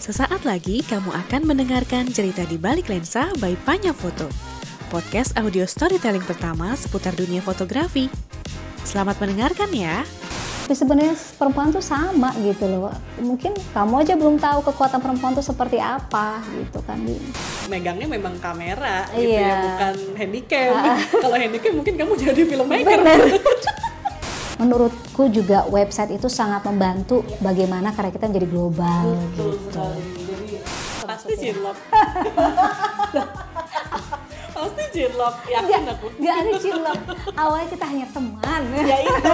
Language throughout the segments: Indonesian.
Sesaat lagi kamu akan mendengarkan cerita di balik lensa by Panya Foto, podcast audio storytelling pertama seputar dunia fotografi. Selamat mendengarkan ya. Tapi sebenarnya perempuan tuh sama gitu loh. Mungkin kamu aja belum tahu kekuatan perempuan tuh seperti apa gitu kan. Megangnya memang kamera gitu Iya. ya, bukan handycam. Kalau handycam mungkin kamu jadi filmmaker. Menurutku juga website itu sangat membantu bagaimana karya kita menjadi global Betul gitu. sekali. Jadi pasti cinlok. Pasti cinlok, yakin aku. Gak ada cilok. Awalnya kita hanya teman. Ya itu.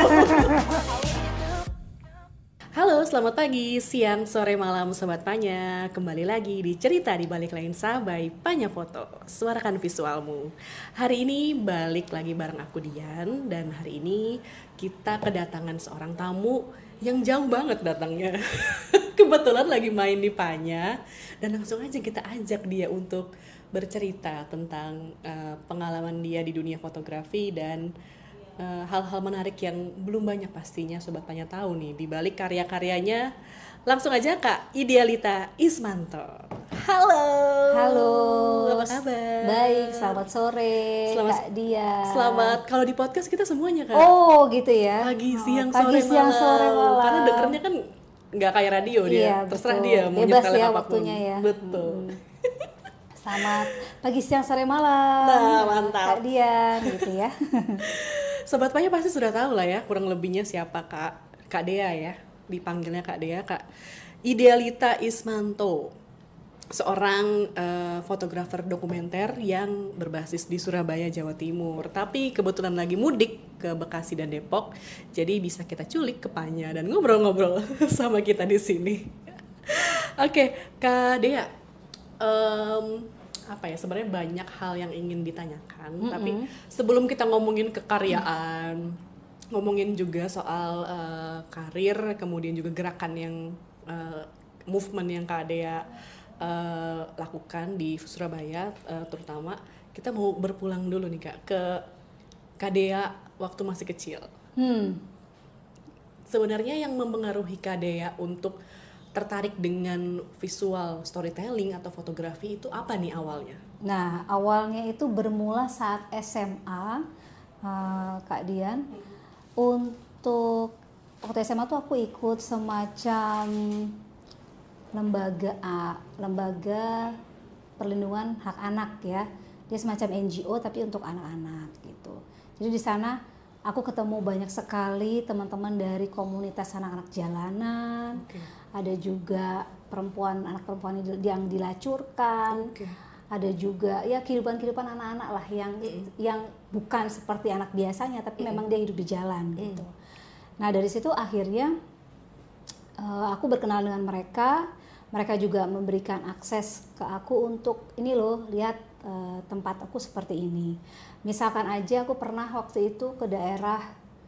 Halo, selamat pagi, siang, sore, malam Sobat Panya. Kembali lagi di Cerita di Balik Lensa by Panya Foto. Suarakan visualmu. Hari ini balik lagi bareng aku Dian. Dan hari ini kita kedatangan seorang tamu yang jauh banget datangnya. Kebetulan lagi main di Panya. Dan langsung aja kita ajak dia untuk bercerita tentang pengalaman dia di dunia fotografi dan hal-hal menarik yang belum banyak pastinya Sobat Panya tahu nih di balik karya-karyanya. Langsung aja Kak Idealita Ismanto. Halo. Halo. Apa kabar? Baik, selamat sore Kak Dia. Selamat. Kalau di podcast kita semuanya Kak. Oh gitu ya. Pagi, siang, Pagi, sore, siang, malam. sore, malam. Karena dengernya kan nggak kayak radio dia. Iya, Terserah betul. dia mau Bebas nyetelin ya apapun. waktunya ya. Betul. Selamat pagi, siang, sore, malam. Nah, mantap. Kak Dian gitu ya. Sobat Panya pasti sudah tahu lah ya kurang lebihnya siapa Kak Dea ya. Dipanggilnya Kak Dea, Kak Idealita Ismanto. Seorang fotografer dokumenter yang berbasis di Surabaya, Jawa Timur. Tapi kebetulan lagi mudik ke Bekasi dan Depok. Jadi bisa kita culik ke Panya dan ngobrol-ngobrol sama kita di sini. Oke, Kak Dea. Apa ya, sebenarnya banyak hal yang ingin ditanyakan, tapi sebelum kita ngomongin kekaryaan, ngomongin juga soal karir, kemudian juga gerakan yang movement yang Kak Dea lakukan di Surabaya, terutama kita mau berpulang dulu nih Kak ke Kak Dea waktu masih kecil. Sebenarnya yang mempengaruhi Kak Dea untuk tertarik dengan visual storytelling atau fotografi itu apa nih awalnya? Nah, awalnya itu bermula saat SMA, Kak Dian. Untuk waktu SMA tuh aku ikut semacam lembaga perlindungan hak anak ya. Dia semacam NGO tapi untuk anak-anak gitu. Jadi di sana aku ketemu banyak sekali teman-teman dari komunitas anak-anak jalanan. Ada juga anak perempuan yang dilacurkan. Ada juga ya kehidupan anak-anak lah yang bukan seperti anak biasanya tapi memang dia hidup di jalan gitu. Nah, dari situ akhirnya aku berkenalan dengan mereka. Mereka juga memberikan akses ke aku untuk ini loh, lihat tempat aku seperti ini. Misalkan aja aku pernah waktu itu ke daerah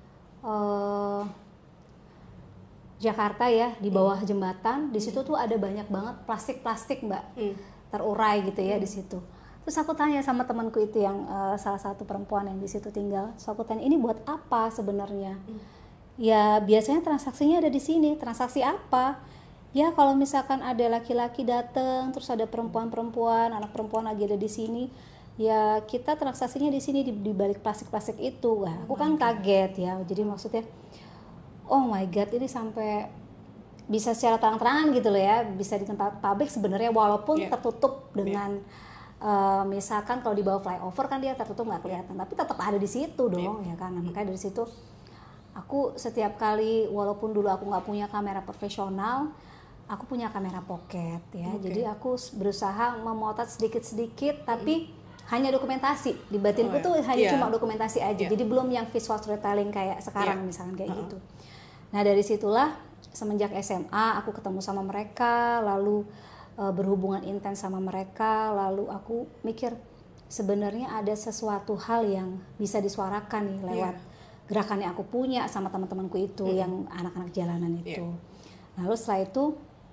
Jakarta ya, di bawah jembatan. Di situ tuh ada banyak banget plastik Mbak, terurai gitu ya di situ. Terus aku tanya sama temanku itu yang salah satu perempuan yang di situ tinggal. Terus aku tanya, ini buat apa sebenarnya? Ya biasanya transaksinya ada di sini. Transaksi apa? Ya kalau misalkan ada laki-laki datang, terus ada perempuan-perempuan, anak perempuan lagi ada di sini, ya kita transaksinya di sini di balik plastik-plastik itu. Wah, aku kan kaget ya. Jadi maksudnya, oh my god, ini sampai bisa secara terang-terangan gitu loh ya, bisa di tempat publik sebenarnya walaupun tertutup dengan misalkan kalau di bawah flyover kan dia tertutup nggak kelihatan, tapi tetap ada di situ dong ya kan. Nah, makanya dari situ aku setiap kali, walaupun dulu aku nggak punya kamera profesional, aku punya kamera pocket ya. Jadi aku berusaha memotret sedikit-sedikit tapi hanya dokumentasi. Di batinku tuh hanya cuma dokumentasi aja. Jadi belum yang visual storytelling kayak sekarang misalkan kayak gitu. Nah, dari situlah semenjak SMA aku ketemu sama mereka, lalu berhubungan intens sama mereka, lalu aku mikir sebenarnya ada sesuatu hal yang bisa disuarakan nih lewat gerakan yang aku punya sama teman-temanku itu yang anak-anak jalanan itu. Lalu setelah itu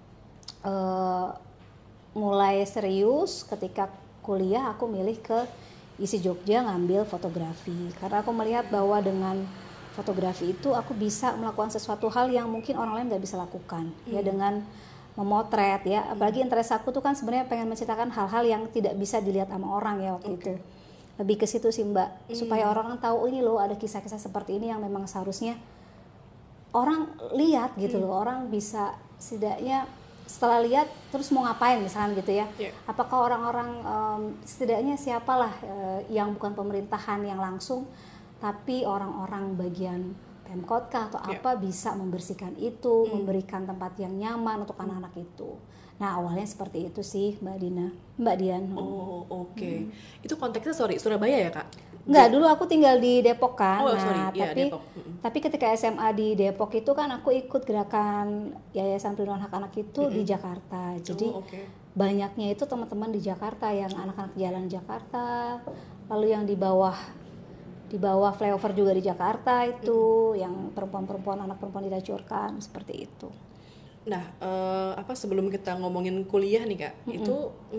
mulai serius ketika kuliah aku milih ke ISI Jogja ngambil fotografi karena aku melihat bahwa dengan fotografi itu aku bisa melakukan sesuatu hal yang mungkin orang lain nggak bisa lakukan ya, dengan memotret ya. Apalagi interest aku tuh kan sebenarnya pengen menceritakan hal-hal yang tidak bisa dilihat sama orang ya waktu itu. Lebih ke situ sih Mbak, supaya orang tahu ini loh ada kisah-kisah seperti ini yang memang seharusnya orang lihat gitu loh. Orang bisa setidaknya setelah lihat terus mau ngapain misalkan gitu ya. Apakah orang-orang setidaknya siapalah yang bukan pemerintahan yang langsung, tapi orang-orang bagian Pemkot kah atau apa bisa membersihkan itu, memberikan tempat yang nyaman untuk anak-anak itu. Nah awalnya seperti itu sih Mbak Dian. Oh oke. Itu konteksnya Surabaya ya Kak? Enggak, dulu aku tinggal di Depok kan. Oh nah, sorry, iya Depok. Tapi ketika SMA di Depok itu kan aku ikut gerakan Yayasan Perlindungan Hak Anak itu di Jakarta. Jadi banyaknya itu teman-teman di Jakarta yang anak-anak jalan Jakarta, lalu yang di bawah flyover juga di Jakarta itu, yang perempuan-perempuan, anak perempuan dilacurkan seperti itu. Nah, sebelum kita ngomongin kuliah nih Kak, itu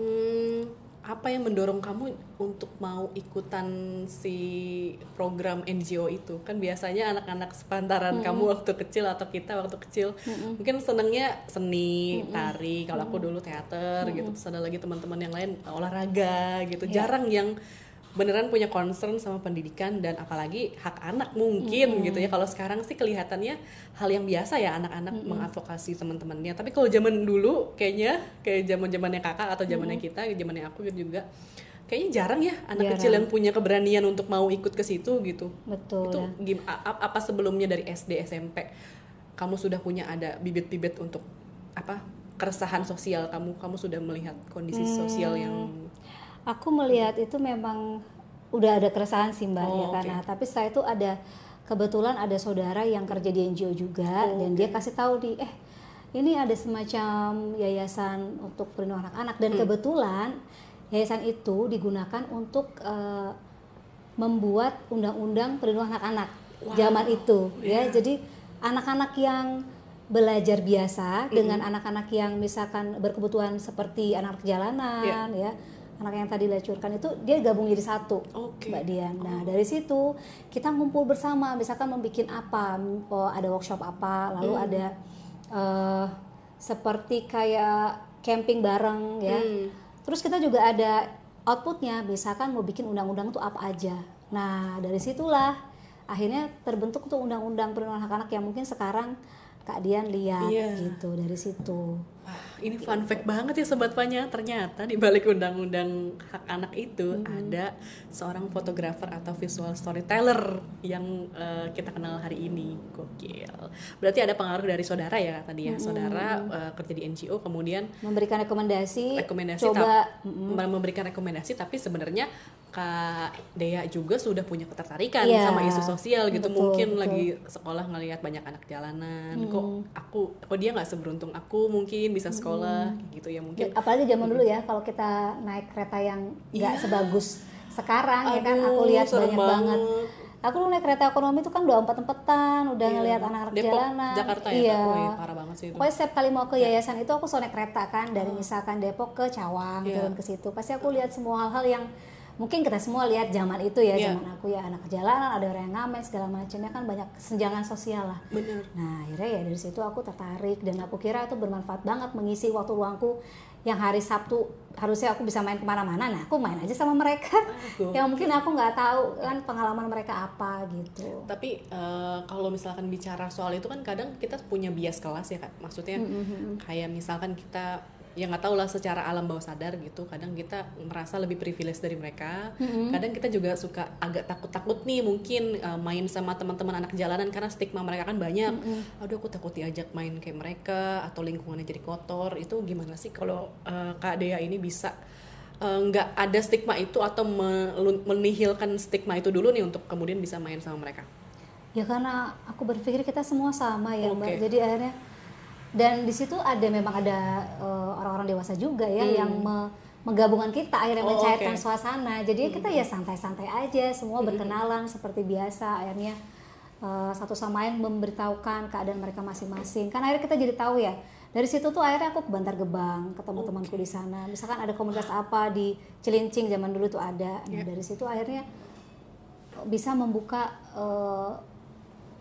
apa yang mendorong kamu untuk mau ikutan si program NGO itu? Kan biasanya anak-anak sepantaran kamu waktu kecil atau kita waktu kecil mungkin senengnya seni, tari, kalau aku dulu teater gitu, terus ada lagi teman-teman yang lain olahraga gitu. Jarang yang beneran punya concern sama pendidikan dan apalagi hak anak mungkin gitu ya. Kalau sekarang sih kelihatannya hal yang biasa ya anak-anak mengadvokasi teman-temannya. Tapi kalau zaman dulu kayaknya kayak zaman-zamannya kakak atau zamannya kita, zamannya aku juga kayaknya jarang ya anak kecil yang punya keberanian untuk mau ikut ke situ gitu. Betul. Itu apa sebelumnya dari SD SMP kamu sudah punya ada bibit-bibit untuk keresahan sosial kamu sudah melihat kondisi sosial yang aku melihat itu memang udah ada keresahan sih Mbak ya karena tapi setelah itu kebetulan ada saudara yang kerja di NGO juga dan dia kasih tahu ini ada semacam yayasan untuk perlindungan anak-anak dan kebetulan yayasan itu digunakan untuk membuat undang-undang perlindungan anak-anak zaman itu ya. Jadi anak-anak yang belajar biasa dengan anak-anak yang misalkan berkebutuhan seperti anak jalanan ya, anak yang tadi dilacurkan itu dia gabung jadi satu, Mbak Dian. Nah dari situ kita ngumpul bersama, misalkan membuat apa, ada workshop apa, lalu ada seperti kayak camping bareng ya. Terus kita juga ada outputnya, misalkan mau bikin undang-undang itu apa aja. Nah dari situlah akhirnya terbentuk tuh undang-undang perlindungan hak anak yang mungkin sekarang Kak Dian lihat gitu dari situ. Ini fun fact banget ya Sobat Panya, ternyata di balik undang-undang hak anak itu ada seorang fotografer atau visual storyteller yang kita kenal hari ini. Gokil. Berarti ada pengaruh dari saudara ya tadi ya, saudara kerja di NGO kemudian memberikan rekomendasi memberikan rekomendasi, tapi sebenarnya Kak Dea juga sudah punya ketertarikan sama isu sosial gitu. Mungkin lagi sekolah ngelihat banyak anak jalanan, kok dia nggak seberuntung aku mungkin bisa sekolah gitu ya mungkin. Apalagi zaman dulu ya, kalau kita naik kereta yang nggak sebagus sekarang ya kan, aku lihat banyak banget. Aku dulu naik kereta ekonomi itu kan udah empet-empetan, udah ngelihat anak-anak Depok, jalanan. Jakarta ya, parah banget sih itu. Pokoknya setiap kali mau ke yayasan itu aku selalu naik kereta kan, dari misalkan Depok ke Cawang, turun ke situ. Pasti aku lihat semua hal-hal yang mungkin kita semua lihat zaman itu ya, zaman aku ya, anak jalanan, ada orang yang ngamen segala macamnya kan, banyak kesenjangan sosial lah. Bener. Nah akhirnya ya dari situ aku tertarik dan aku kira itu bermanfaat banget mengisi waktu luangku yang hari Sabtu harusnya aku bisa main kemana-mana. Nah aku main aja sama mereka yang mungkin aku nggak tahu kan pengalaman mereka apa gitu. Tapi kalau misalkan bicara soal itu kan kadang kita punya bias kelas ya Kak, maksudnya kayak misalkan kita ya nggak tahu lah secara alam bawah sadar gitu, kadang kita merasa lebih privilege dari mereka, kadang kita juga suka agak takut-takut nih mungkin main sama teman-teman anak jalanan karena stigma mereka kan banyak. Aduh aku takut diajak main kayak mereka atau lingkungannya jadi kotor. Itu gimana sih kalau Kak Dea ini bisa nggak ada stigma itu atau menihilkan stigma itu dulu nih untuk kemudian bisa main sama mereka? Ya karena aku berpikir kita semua sama ya Mbak, jadi akhirnya dan di situ memang ada orang-orang dewasa juga ya yang menggabungkan kita, akhirnya mencairkan suasana. Jadi kita ya santai-santai aja, semua berkenalan seperti biasa. Akhirnya satu sama lain memberitahukan keadaan mereka masing-masing. Kan akhirnya kita jadi tahu ya. Dari situ tuh akhirnya aku ke Bantar Gebang, ketemu temanku di sana. Misalkan ada komunitas apa di Cilincing zaman dulu tuh ada. Nah, dari situ akhirnya bisa membuka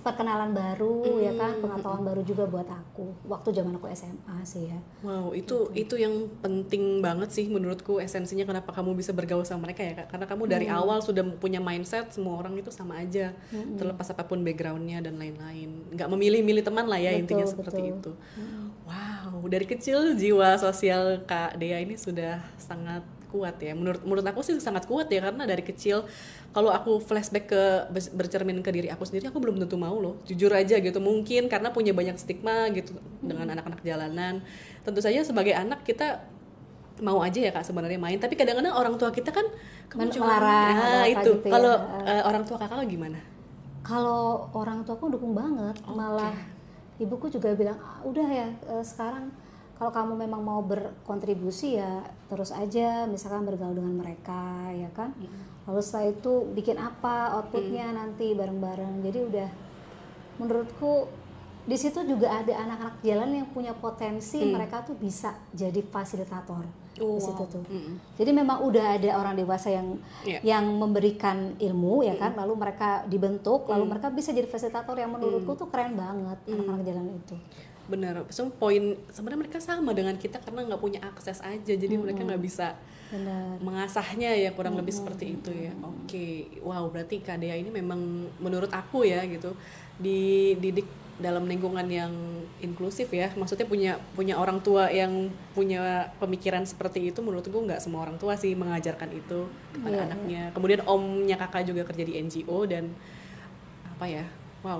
perkenalan baru ya kan, pengetahuan baru juga buat aku waktu zaman aku SMA sih ya. Wow, itu yang penting banget sih menurutku, esensinya kenapa kamu bisa bergaul sama mereka ya Kak. Karena kamu dari awal sudah punya mindset semua orang itu sama aja, terlepas apapun backgroundnya dan lain-lain. Nggak memilih-milih teman lah ya, intinya seperti itu. Wow, dari kecil jiwa sosial Kak Dea ini sudah sangat kuat ya. Menurut aku sih sangat kuat ya, karena dari kecil kalau aku flashback ke bercermin ke diri aku sendiri, aku belum tentu mau loh, jujur aja gitu. Mungkin karena punya banyak stigma gitu dengan anak-anak jalanan. Tentu saja sebagai anak kita mau aja ya Kak sebenarnya main, tapi kadang-kadang orang tua kita kan kamu cuma melarang itu. gitu Kalau ya. orang tua Kakak gimana? Kalau orang tuaku dukung banget, malah ibuku juga bilang, udah ya sekarang kalau kamu memang mau berkontribusi ya terus aja, misalkan bergaul dengan mereka ya kan. Lalu setelah itu bikin apa outputnya nanti bareng-bareng. Jadi udah, menurutku di situ juga ada anak-anak jalan yang punya potensi, mereka tuh bisa jadi fasilitator di situ tuh. Jadi memang udah ada orang dewasa yang memberikan ilmu ya kan, lalu mereka dibentuk, lalu mereka bisa jadi fasilitator yang menurutku tuh keren banget anak-anak jalan itu. Benar, poin sebenarnya mereka sama dengan kita karena nggak punya akses aja, jadi mereka nggak bisa mengasahnya ya, kurang lebih seperti itu ya. Oke, wow, berarti Kak Dea ini memang menurut aku ya gitu dididik dalam lingkungan yang inklusif ya, maksudnya punya orang tua yang punya pemikiran seperti itu. Menurutku nggak semua orang tua sih mengajarkan itu kepada anaknya. Kemudian omnya Kakak juga kerja di NGO dan apa ya, wow.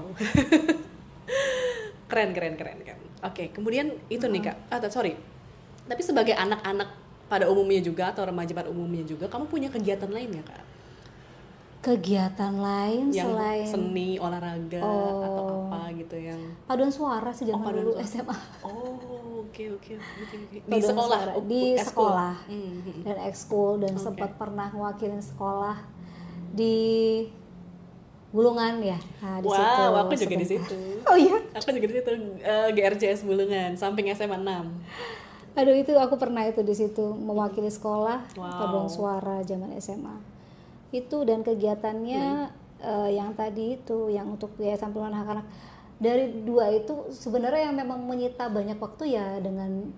keren. Oke, kemudian itu nih Kak, tapi sebagai anak-anak pada umumnya juga atau remaja pada umumnya juga, kamu punya kegiatan lain ya Kak? Kegiatan lain yang selain seni, olahraga atau apa gitu yang paduan suara sih zaman dulu SMA. Oke. Di Paduan sekolah, suara. Di sekolah dan ekskul, dan Oke. sempat pernah mewakilin sekolah di Bulungan ya. Nah, di situ. Wow, aku juga di sebentar. situ. Oh iya. Aku juga di situ, GRCS Bulungan, samping SMA 6. Aduh, itu aku pernah itu di situ mewakili sekolah. Wow. Paduan suara zaman SMA. Itu dan kegiatannya yang tadi itu yang untuk yayasan perlindungan hak anak. Dari dua itu sebenarnya yang memang menyita banyak waktu ya dengan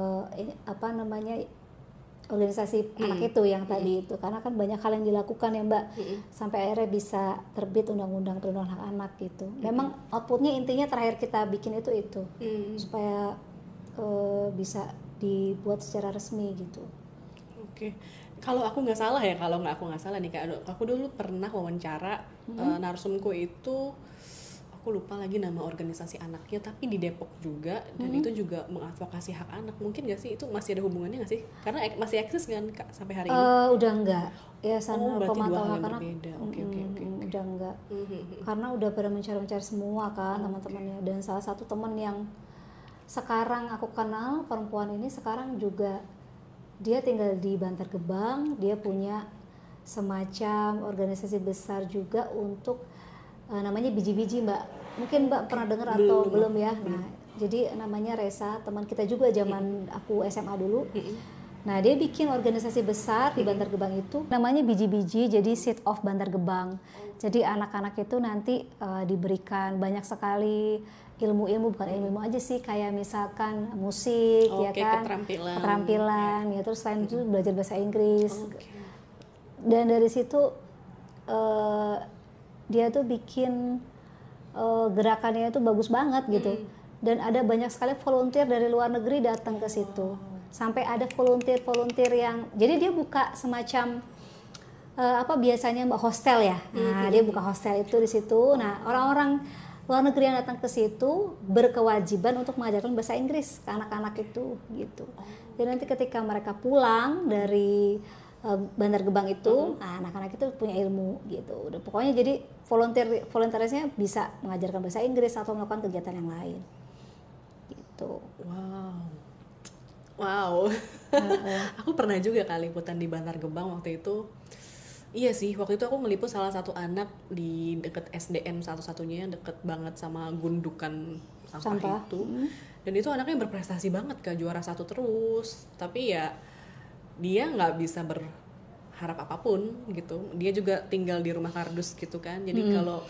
organisasi anak itu yang tadi itu, karena kan banyak hal yang dilakukan ya Mbak, sampai akhirnya bisa terbit undang-undang perlindungan hak anak gitu. Memang outputnya intinya terakhir kita bikin itu supaya bisa dibuat secara resmi gitu. Oke. Kalau aku nggak salah nih Kak, aku dulu pernah wawancara narsumku itu, aku lupa lagi nama organisasi anaknya, tapi di Depok juga, dan itu juga mengadvokasi hak anak. Mungkin nggak sih itu masih ada hubungannya nggak sih? Karena masih eksis kan Kak sampai hari ini? Udah enggak ya, sana berarti dua pemantauan hal hak yang anak. berbeda. Oke. Udah enggak, karena udah pada mencari semua kan teman-temannya. Dan salah satu teman yang sekarang aku kenal, perempuan ini sekarang juga dia tinggal di Bantar Gebang, dia punya semacam organisasi besar juga untuk namanya biji-biji Mbak. Mungkin Mbak pernah dengar atau belum ya? Nah, jadi namanya Resa, teman kita juga zaman aku SMA dulu. Nah, dia bikin organisasi besar di Bantar Gebang itu, namanya biji-biji, jadi Seed of Bantar Gebang. Jadi anak-anak itu nanti diberikan banyak sekali ilmu-ilmu, bukan ilmu aja sih, kayak misalkan musik, ya kan, keterampilan, ya, terus selain itu belajar bahasa Inggris. Dan dari situ dia tuh bikin gerakannya itu bagus banget gitu. Dan ada banyak sekali volunteer dari luar negeri datang ke situ. Sampai ada volunteer yang, jadi dia buka semacam biasanya Mbak hostel ya. Nah, dia buka hostel itu di situ. Nah, orang-orang luar negeri yang datang ke situ berkewajiban untuk mengajarkan bahasa Inggris ke anak-anak itu gitu. Jadi nanti ketika mereka pulang dari Bantar Gebang itu, nah, anak-anak itu punya ilmu gitu. Udah, pokoknya jadi volunteersnya bisa mengajarkan bahasa Inggris atau melakukan kegiatan yang lain. Gitu. Wow. Aku pernah juga kali liputan di Bantar Gebang waktu itu. Iya sih, waktu itu aku ngeliput salah satu anak di deket SDN satu-satunya, deket banget sama gundukan sampah itu. Dan itu anaknya berprestasi banget Kak, juara 1 terus. Tapi ya dia nggak bisa berharap apapun gitu. Dia juga tinggal di rumah kardus gitu kan. Jadi kalau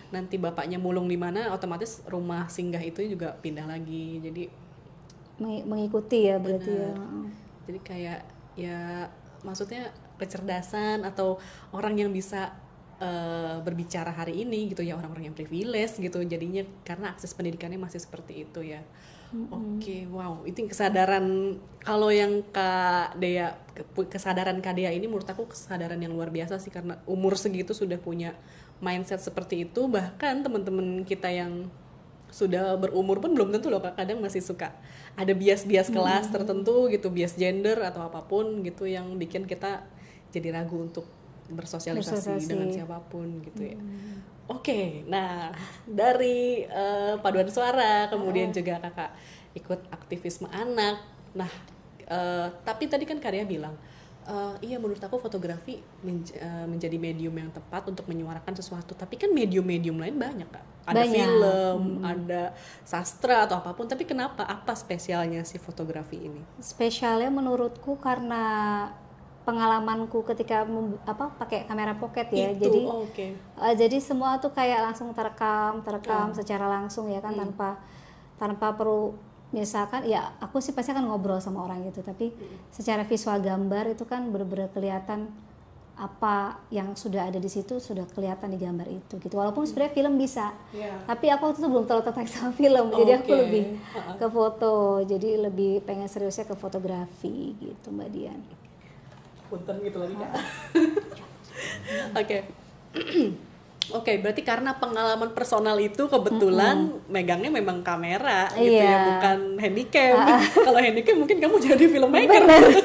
nanti bapaknya mulung di mana, otomatis rumah singgah itu juga pindah lagi. Jadi mengikuti ya berarti ya. Jadi kayak ya maksudnya kecerdasan atau orang yang bisa berbicara hari ini gitu ya, orang-orang yang privilege gitu jadinya karena akses pendidikannya masih seperti itu ya. Oke, wow, itu kesadaran kalau yang Kak Dea, kesadaran Kak Dea ini menurut aku kesadaran yang luar biasa sih, karena umur segitu sudah punya mindset seperti itu. Bahkan teman-teman kita yang sudah berumur pun belum tentu loh, kadang masih suka ada bias-bias kelas tertentu gitu, bias gender atau apapun gitu yang bikin kita jadi ragu untuk bersosialisasi dengan siapapun gitu ya. Oke, nah dari paduan suara kemudian juga kakak ikut aktivisme anak. Nah, tapi tadi kan Kak Dea bilang iya menurut aku fotografi menjadi medium yang tepat untuk menyuarakan sesuatu. Tapi kan medium-medium lain banyak Kak. Ada film, ada sastra atau apapun. Tapi kenapa? Apa spesialnya si fotografi ini? Spesialnya menurutku karena pengalamanku ketika pakai kamera pocket ya. Itu, jadi jadi semua tuh kayak langsung terekam secara langsung ya kan, tanpa perlu, misalkan ya aku sih pasti akan ngobrol sama orang gitu, tapi secara visual gambar itu kan benar-benar kelihatan apa yang sudah ada di situ, sudah kelihatan di gambar itu gitu. Walaupun sebenarnya film bisa, tapi aku waktu itu belum terlalu tertarik sama film, jadi aku lebih ke foto, jadi lebih pengen seriusnya ke fotografi gitu Mbak Dian. Punten gitu lagi Kak. Oke. Oke, berarti karena pengalaman personal itu kebetulan megangnya memang kamera gitu ya, bukan handycam. Kalau handycam mungkin kamu jadi filmmaker.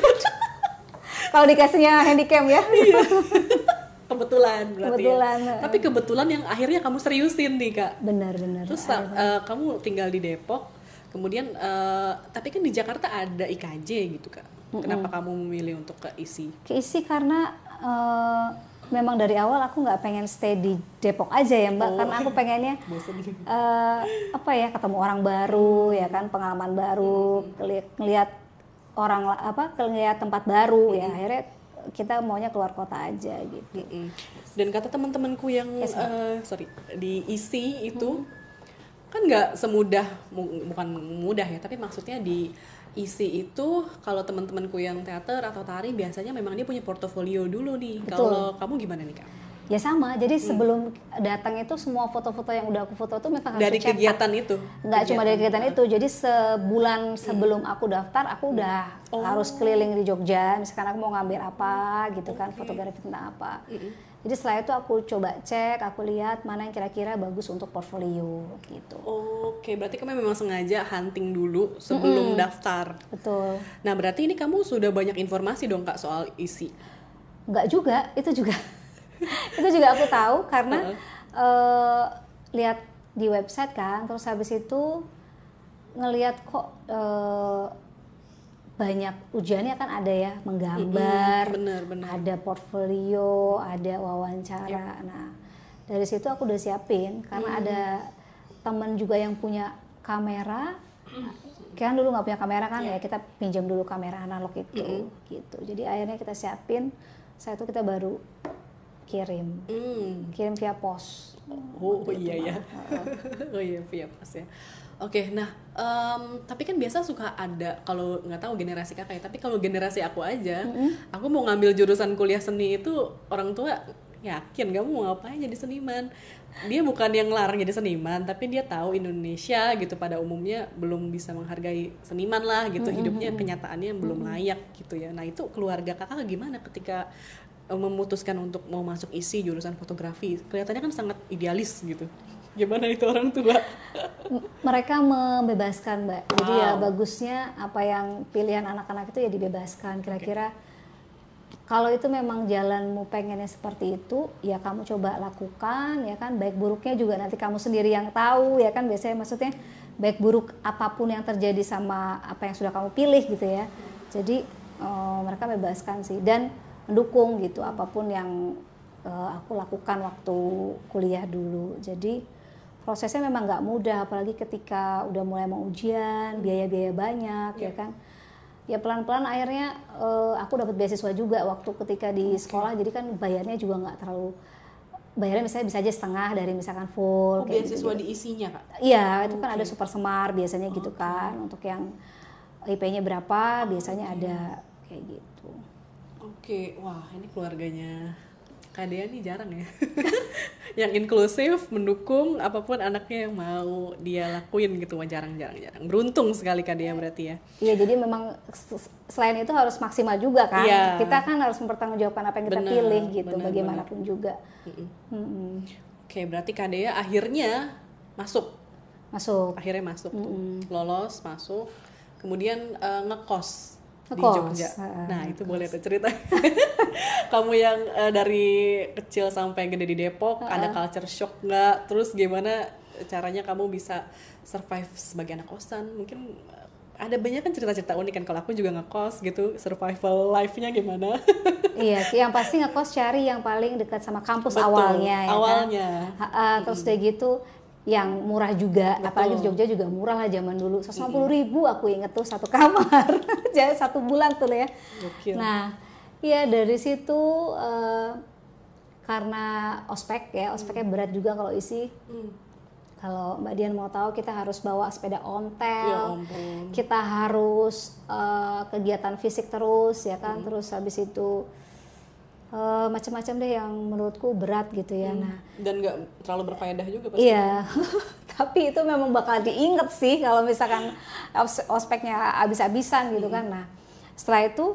Kalau dikasihnya handycam ya. Kebetulan berarti ya. Tapi kebetulan yang akhirnya kamu seriusin nih Kak. Benar. Terus kamu tinggal di Depok, kemudian tapi kan di Jakarta ada IKJ gitu Kak. Kenapa kamu memilih untuk ke ISI? Ke ISI karena memang dari awal aku nggak pengen stay di Depok aja ya Mbak, karena aku pengennya ketemu orang baru ya kan, pengalaman baru, ngelihat orang ngelihat tempat baru ya, akhirnya kita maunya keluar kota aja gitu. Dan kata teman-temanku yang di ISI itu kan nggak semudah, bukan mudah ya, tapi maksudnya di ISI itu kalau teman-temanku yang teater atau tari biasanya memang dia punya portofolio dulu nih. Kalau kamu gimana nih Kak? Ya sama, jadi sebelum datang itu semua foto-foto yang udah aku foto tuh memang harus dari kegiatan itu? Nggak cuma dari kegiatan itu, jadi sebulan sebelum aku daftar aku udah harus keliling di Jogja, misalkan aku mau ngambil apa gitu kan, fotografi tentang apa. Jadi setelah itu aku coba cek, aku lihat mana yang kira-kira bagus untuk portfolio gitu. Oke, berarti kamu memang sengaja hunting dulu sebelum daftar. Betul. Nah berarti ini kamu sudah banyak informasi dong Kak soal ISI? Enggak juga, itu juga itu juga aku tahu karena lihat di website kan, terus habis itu ngelihat kok banyak ujiannya kan, ada ya menggambar, bener. ada portfolio, ada wawancara. Nah dari situ aku udah siapin karena ada teman juga yang punya kamera, kan dulu nggak punya kamera kan ya, kita pinjam dulu kamera analog itu gitu. Jadi akhirnya kita siapin, setelah itu kita baru kirim via pos. Iya via pos ya. Oke, nah tapi kan biasa suka ada, kalau nggak tahu generasi kakak ya, tapi kalau generasi aku aja, aku mau ngambil jurusan kuliah seni itu orang tua yakin kamu mau ngapain jadi seniman. Dia bukan yang larang jadi seniman, tapi dia tahu Indonesia gitu pada umumnya belum bisa menghargai seniman lah gitu, hidupnya kenyataannya belum layak gitu ya. Nah itu keluarga kakak gimana ketika memutuskan untuk mau masuk ISI jurusan fotografi? Kelihatannya kan sangat idealis gitu. Gimana itu orang tua? Mereka membebaskan Mbak. Jadi ya bagusnya apa yang pilihan anak-anak itu ya dibebaskan. Kira-kira kalau itu memang jalanmu pengennya seperti itu, ya kamu coba lakukan ya kan. Baik buruknya juga nanti kamu sendiri yang tahu ya kan. Biasanya maksudnya baik buruk apapun yang terjadi sama apa yang sudah kamu pilih gitu ya. Jadi mereka bebaskan sih, dan mendukung gitu apapun yang aku lakukan waktu kuliah dulu. Jadi prosesnya memang nggak mudah, apalagi ketika udah mulai mau ujian, biaya-biaya banyak ya kan. Ya pelan-pelan akhirnya aku dapat beasiswa juga waktu ketika di sekolah, jadi kan bayarnya juga nggak terlalu bayarnya misalnya bisa aja setengah dari misalkan full. Kayak beasiswa gitu. diisinya Kak? Iya, itu kan ada super semar biasanya gitu kan. Untuk yang IP-nya berapa biasanya ada kayak gitu. Oke, wah ini keluarganya Kak Dea nih jarang ya. Yang inklusif, mendukung apapun anaknya yang mau dia lakuin gitu, wah jarang. Beruntung sekali Kak Dea berarti ya. Iya, jadi memang selain itu harus maksimal juga kan. Iya. Kita kan harus mempertanggungjawabkan apa yang kita pilih gitu, bagaimanapun juga. Oke, berarti Kak Dea akhirnya masuk. Akhirnya masuk tuh. Lolos, masuk. Kemudian ngekos di Jogja. Nah, itu boleh tuh cerita. Kamu yang dari kecil sampai gede di Depok, ada culture shock nggak? Terus gimana caranya kamu bisa survive sebagai anak kosan? Mungkin ada banyak kan cerita-cerita unik kan. Kalau aku juga ngekos gitu, survival life-nya gimana? Iya, yang pasti ngekos cari yang paling dekat sama kampus. Betul, awalnya ya awalnya. kan? Terus udah gitu yang murah juga. Betul. Apalagi di Jogja juga murah lah zaman dulu. 150.000 aku inget tuh satu kamar. Jadi 1 bulan tuh ya. Gokil. Nah, ya dari situ karena ospek ya, ospeknya berat juga kalau isi. Kalau Mbak Dian mau tahu, kita harus bawa sepeda ontel, ya ampun. Kita harus kegiatan fisik terus ya kan, terus habis itu macam-macam deh yang menurutku berat gitu ya. Nah, dan nggak terlalu berfaedah juga pasti. Iya, tapi itu memang bakal diinget sih kalau misalkan ospeknya habis-habisan gitu kan. Nah, setelah itu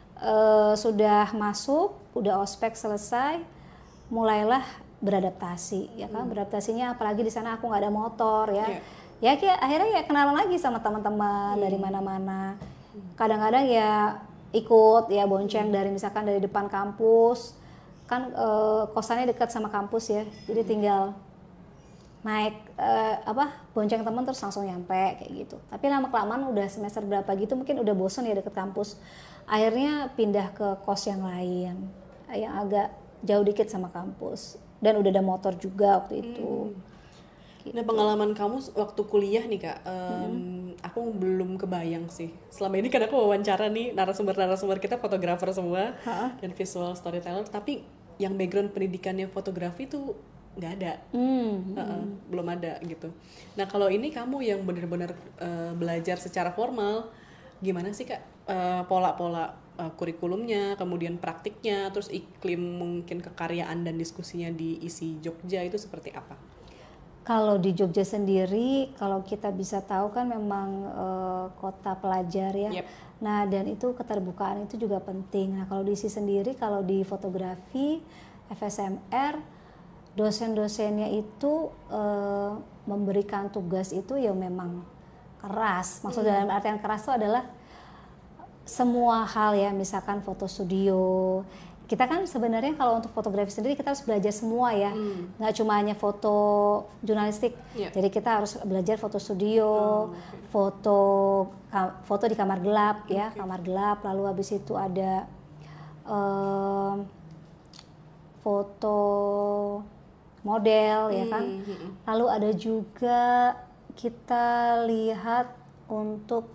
sudah masuk, udah ospek selesai, mulailah beradaptasi ya kan. Beradaptasinya apalagi di sana aku nggak ada motor ya. Ya kayak akhirnya ya kenalan lagi sama teman-teman dari mana-mana. Kadang-kadang ya ikut ya bonceng dari misalkan dari depan kampus kan, kosannya dekat sama kampus ya, jadi tinggal naik bonceng teman terus langsung nyampe kayak gitu. Tapi lama kelamaan udah semester berapa gitu mungkin udah bosen ya deket kampus, akhirnya pindah ke kos yang lain yang agak jauh dikit sama kampus dan udah ada motor juga waktu itu. Nah, pengalaman kamu waktu kuliah nih Kak, aku belum kebayang sih. Selama ini kan aku wawancara nih narasumber kita fotografer semua dan visual storyteller, tapi yang background pendidikannya fotografi tuh nggak ada, belum ada gitu. Nah, kalau ini kamu yang benar-benar belajar secara formal, gimana sih Kak pola-pola kurikulumnya, kemudian praktiknya, terus iklim mungkin kekaryaan dan diskusinya di isi Jogja itu seperti apa? Kalau di Jogja sendiri, kalau kita bisa tahu kan memang kota pelajar ya. Yep. Nah, dan itu keterbukaan itu juga penting. Nah, kalau di sini sendiri, kalau di fotografi, FSMR, dosen-dosennya itu memberikan tugas itu ya memang keras. Maksud dalam artian keras itu adalah semua hal ya, misalkan foto studio. Kita kan sebenarnya kalau untuk fotografi sendiri kita harus belajar semua ya, nggak cuma hanya foto jurnalistik. Jadi kita harus belajar foto studio, foto di kamar gelap ya, kamar gelap. Lalu habis itu ada foto model ya kan. Lalu ada juga kita lihat untuk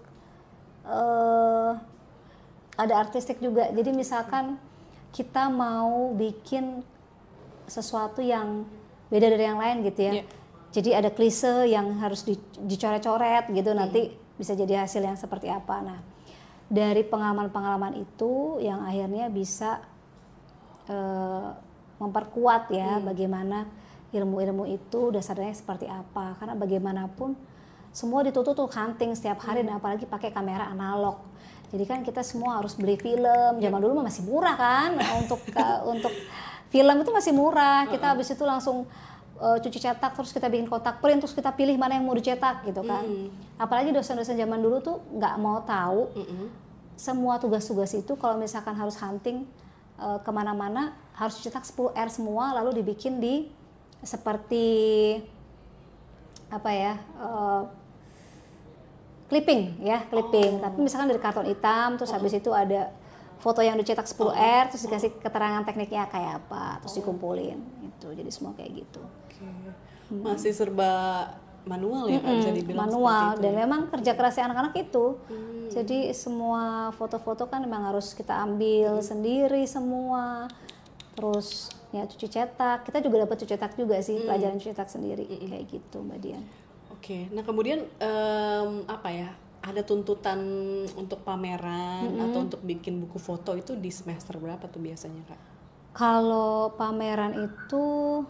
ada artistik juga. Jadi misalkan kita mau bikin sesuatu yang beda dari yang lain gitu ya. Jadi ada klise yang harus dicoret-coret gitu, nanti bisa jadi hasil yang seperti apa. Nah, dari pengalaman-pengalaman itu yang akhirnya bisa memperkuat ya bagaimana ilmu-ilmu itu dasarnya seperti apa. Karena bagaimanapun semua dituntut tuh hunting setiap hari, dan apalagi pakai kamera analog. Jadi kan kita semua harus beli film. Zaman dulu masih murah kan, untuk film itu masih murah. Kita habis itu langsung cuci cetak, terus kita bikin kotak print, terus kita pilih mana yang mau dicetak gitu kan. Apalagi dosen-dosen zaman dulu tuh nggak mau tahu semua tugas-tugas itu. Kalau misalkan harus hunting kemana-mana harus dicetak 10R semua, lalu dibikin di seperti apa ya, clipping. Tapi misalkan dari karton hitam, terus habis itu ada foto yang dicetak 10R, terus dikasih keterangan tekniknya kayak apa, terus dikumpulin itu. Jadi semua kayak gitu. Masih serba manual ya Kak, bisa dibilang manual, seperti itu. Dan memang kerja kerasnya anak-anak itu. Jadi semua foto-foto kan memang harus kita ambil sendiri semua. terus ya cuci cetak. Kita juga dapat cuci cetak juga sih, pelajaran cuci cetak sendiri kayak gitu Mbak Dian. Oke, nah kemudian apa ya? Ada tuntutan untuk pameran atau untuk bikin buku foto itu di semester berapa tuh biasanya Kak? Kalau pameran itu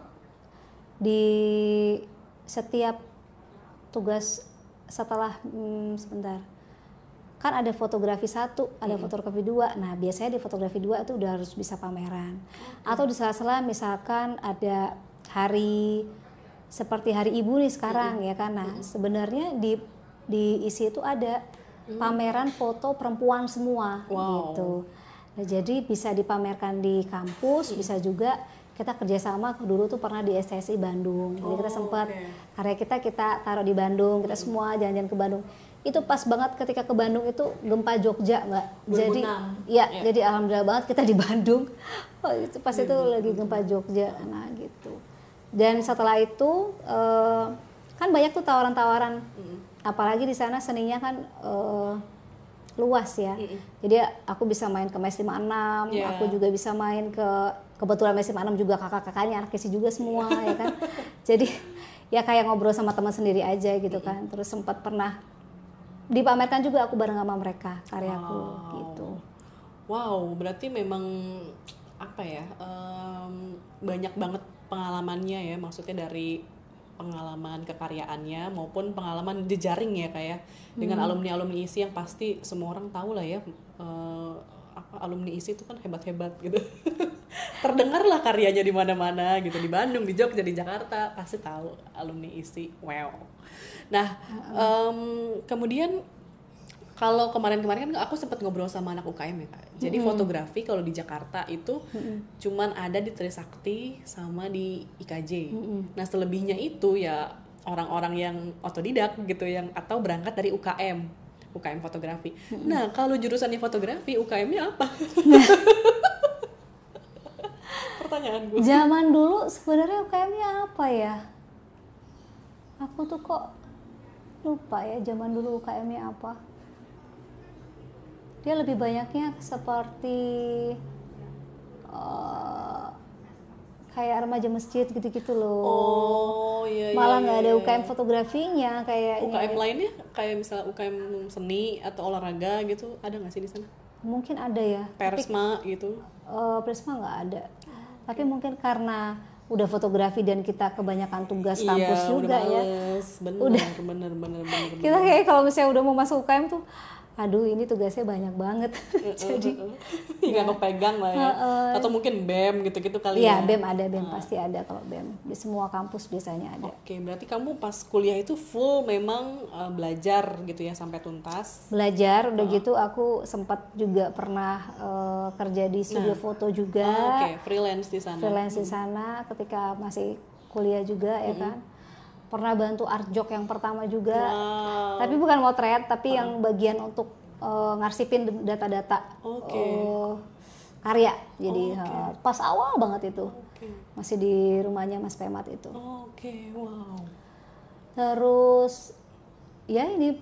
di setiap tugas setelah sebentar. Kan ada fotografi 1, ada fotografi 2. Nah, biasanya di fotografi 2 itu udah harus bisa pameran. Atau di sela-sela misalkan ada hari seperti hari ibu nih sekarang ya kan. Nah, sebenarnya di isi itu ada pameran foto perempuan semua gitu. Nah, jadi bisa dipamerkan di kampus, bisa juga kita kerjasama. Dulu tuh pernah di STSI Bandung, jadi kita sempat karya kita taruh di Bandung, kita semua jalan-jalan ke Bandung. Itu pas banget ketika ke Bandung itu gempa Jogja Mbak. Jadi jadi alhamdulillah banget kita di Bandung. Pas itu lagi gempa Jogja, nah gitu. Dan setelah itu kan banyak tuh tawaran-tawaran. Apalagi di sana seninya kan luas ya. Jadi aku bisa main ke MES 56, aku juga bisa main kebetulan MES 56 juga kakak-kakaknya anak isi juga semua ya kan. Jadi ya kayak ngobrol sama teman sendiri aja gitu kan. Terus sempat pernah dipamerkan juga aku bareng sama mereka karyaku gitu. Wow, berarti memang apa ya? Banyak banget pengalamannya ya, maksudnya dari pengalaman kekaryaannya maupun pengalaman jejaring ya kayak dengan alumni ISI yang pasti semua orang tahu lah ya, alumni ISI itu kan hebat-hebat gitu. Terdengarlah karyanya di mana-mana gitu, di Bandung, di Jogja, di Jakarta pasti tahu alumni ISI. Wow. Nah, kemudian kalau kemarin-kemarin kan aku sempat ngobrol sama anak UKM ya Kak. Jadi fotografi kalau di Jakarta itu cuman ada di Trisakti sama di IKJ. Nah selebihnya itu ya orang-orang yang otodidak gitu yang atau berangkat dari UKM fotografi. Nah kalau jurusannya fotografi UKM-nya apa? Pertanyaan gue. Zaman dulu sebenarnya UKM-nya apa ya? Aku tuh kok lupa ya zaman dulu UKM-nya apa. Dia lebih banyaknya seperti kayak remaja masjid gitu-gitu loh. Oh iya. Malah nggak ada UKM fotografinya kayaknya. UKM lainnya kayak misalnya UKM seni atau olahraga gitu ada nggak sih di sana? Mungkin ada ya. Persma gitu. Persma nggak ada. Tapi mungkin karena udah fotografi dan kita kebanyakan tugas kampus juga ya. Bener. Kita kayak kalau misalnya udah mau masuk UKM tuh aduh ini tugasnya banyak banget. Jadi nggak kepegang lah ya. Atau mungkin BEM gitu-gitu kali ya. Iya BEM ada, BEM pasti ada kalau BEM. Di semua kampus biasanya ada. Oke, berarti kamu pas kuliah itu full memang belajar gitu ya sampai tuntas? Belajar, udah gitu aku sempat juga pernah kerja di studio foto juga. Oke, freelance di sana. Freelance di sana ketika masih kuliah juga ya kan. Pernah bantu art jok yang pertama juga, tapi bukan motret, tapi yang bagian untuk ngarsipin data-data karya. Jadi pas awal banget itu, masih di rumahnya Mas Pemat itu. Wow. Terus ya ini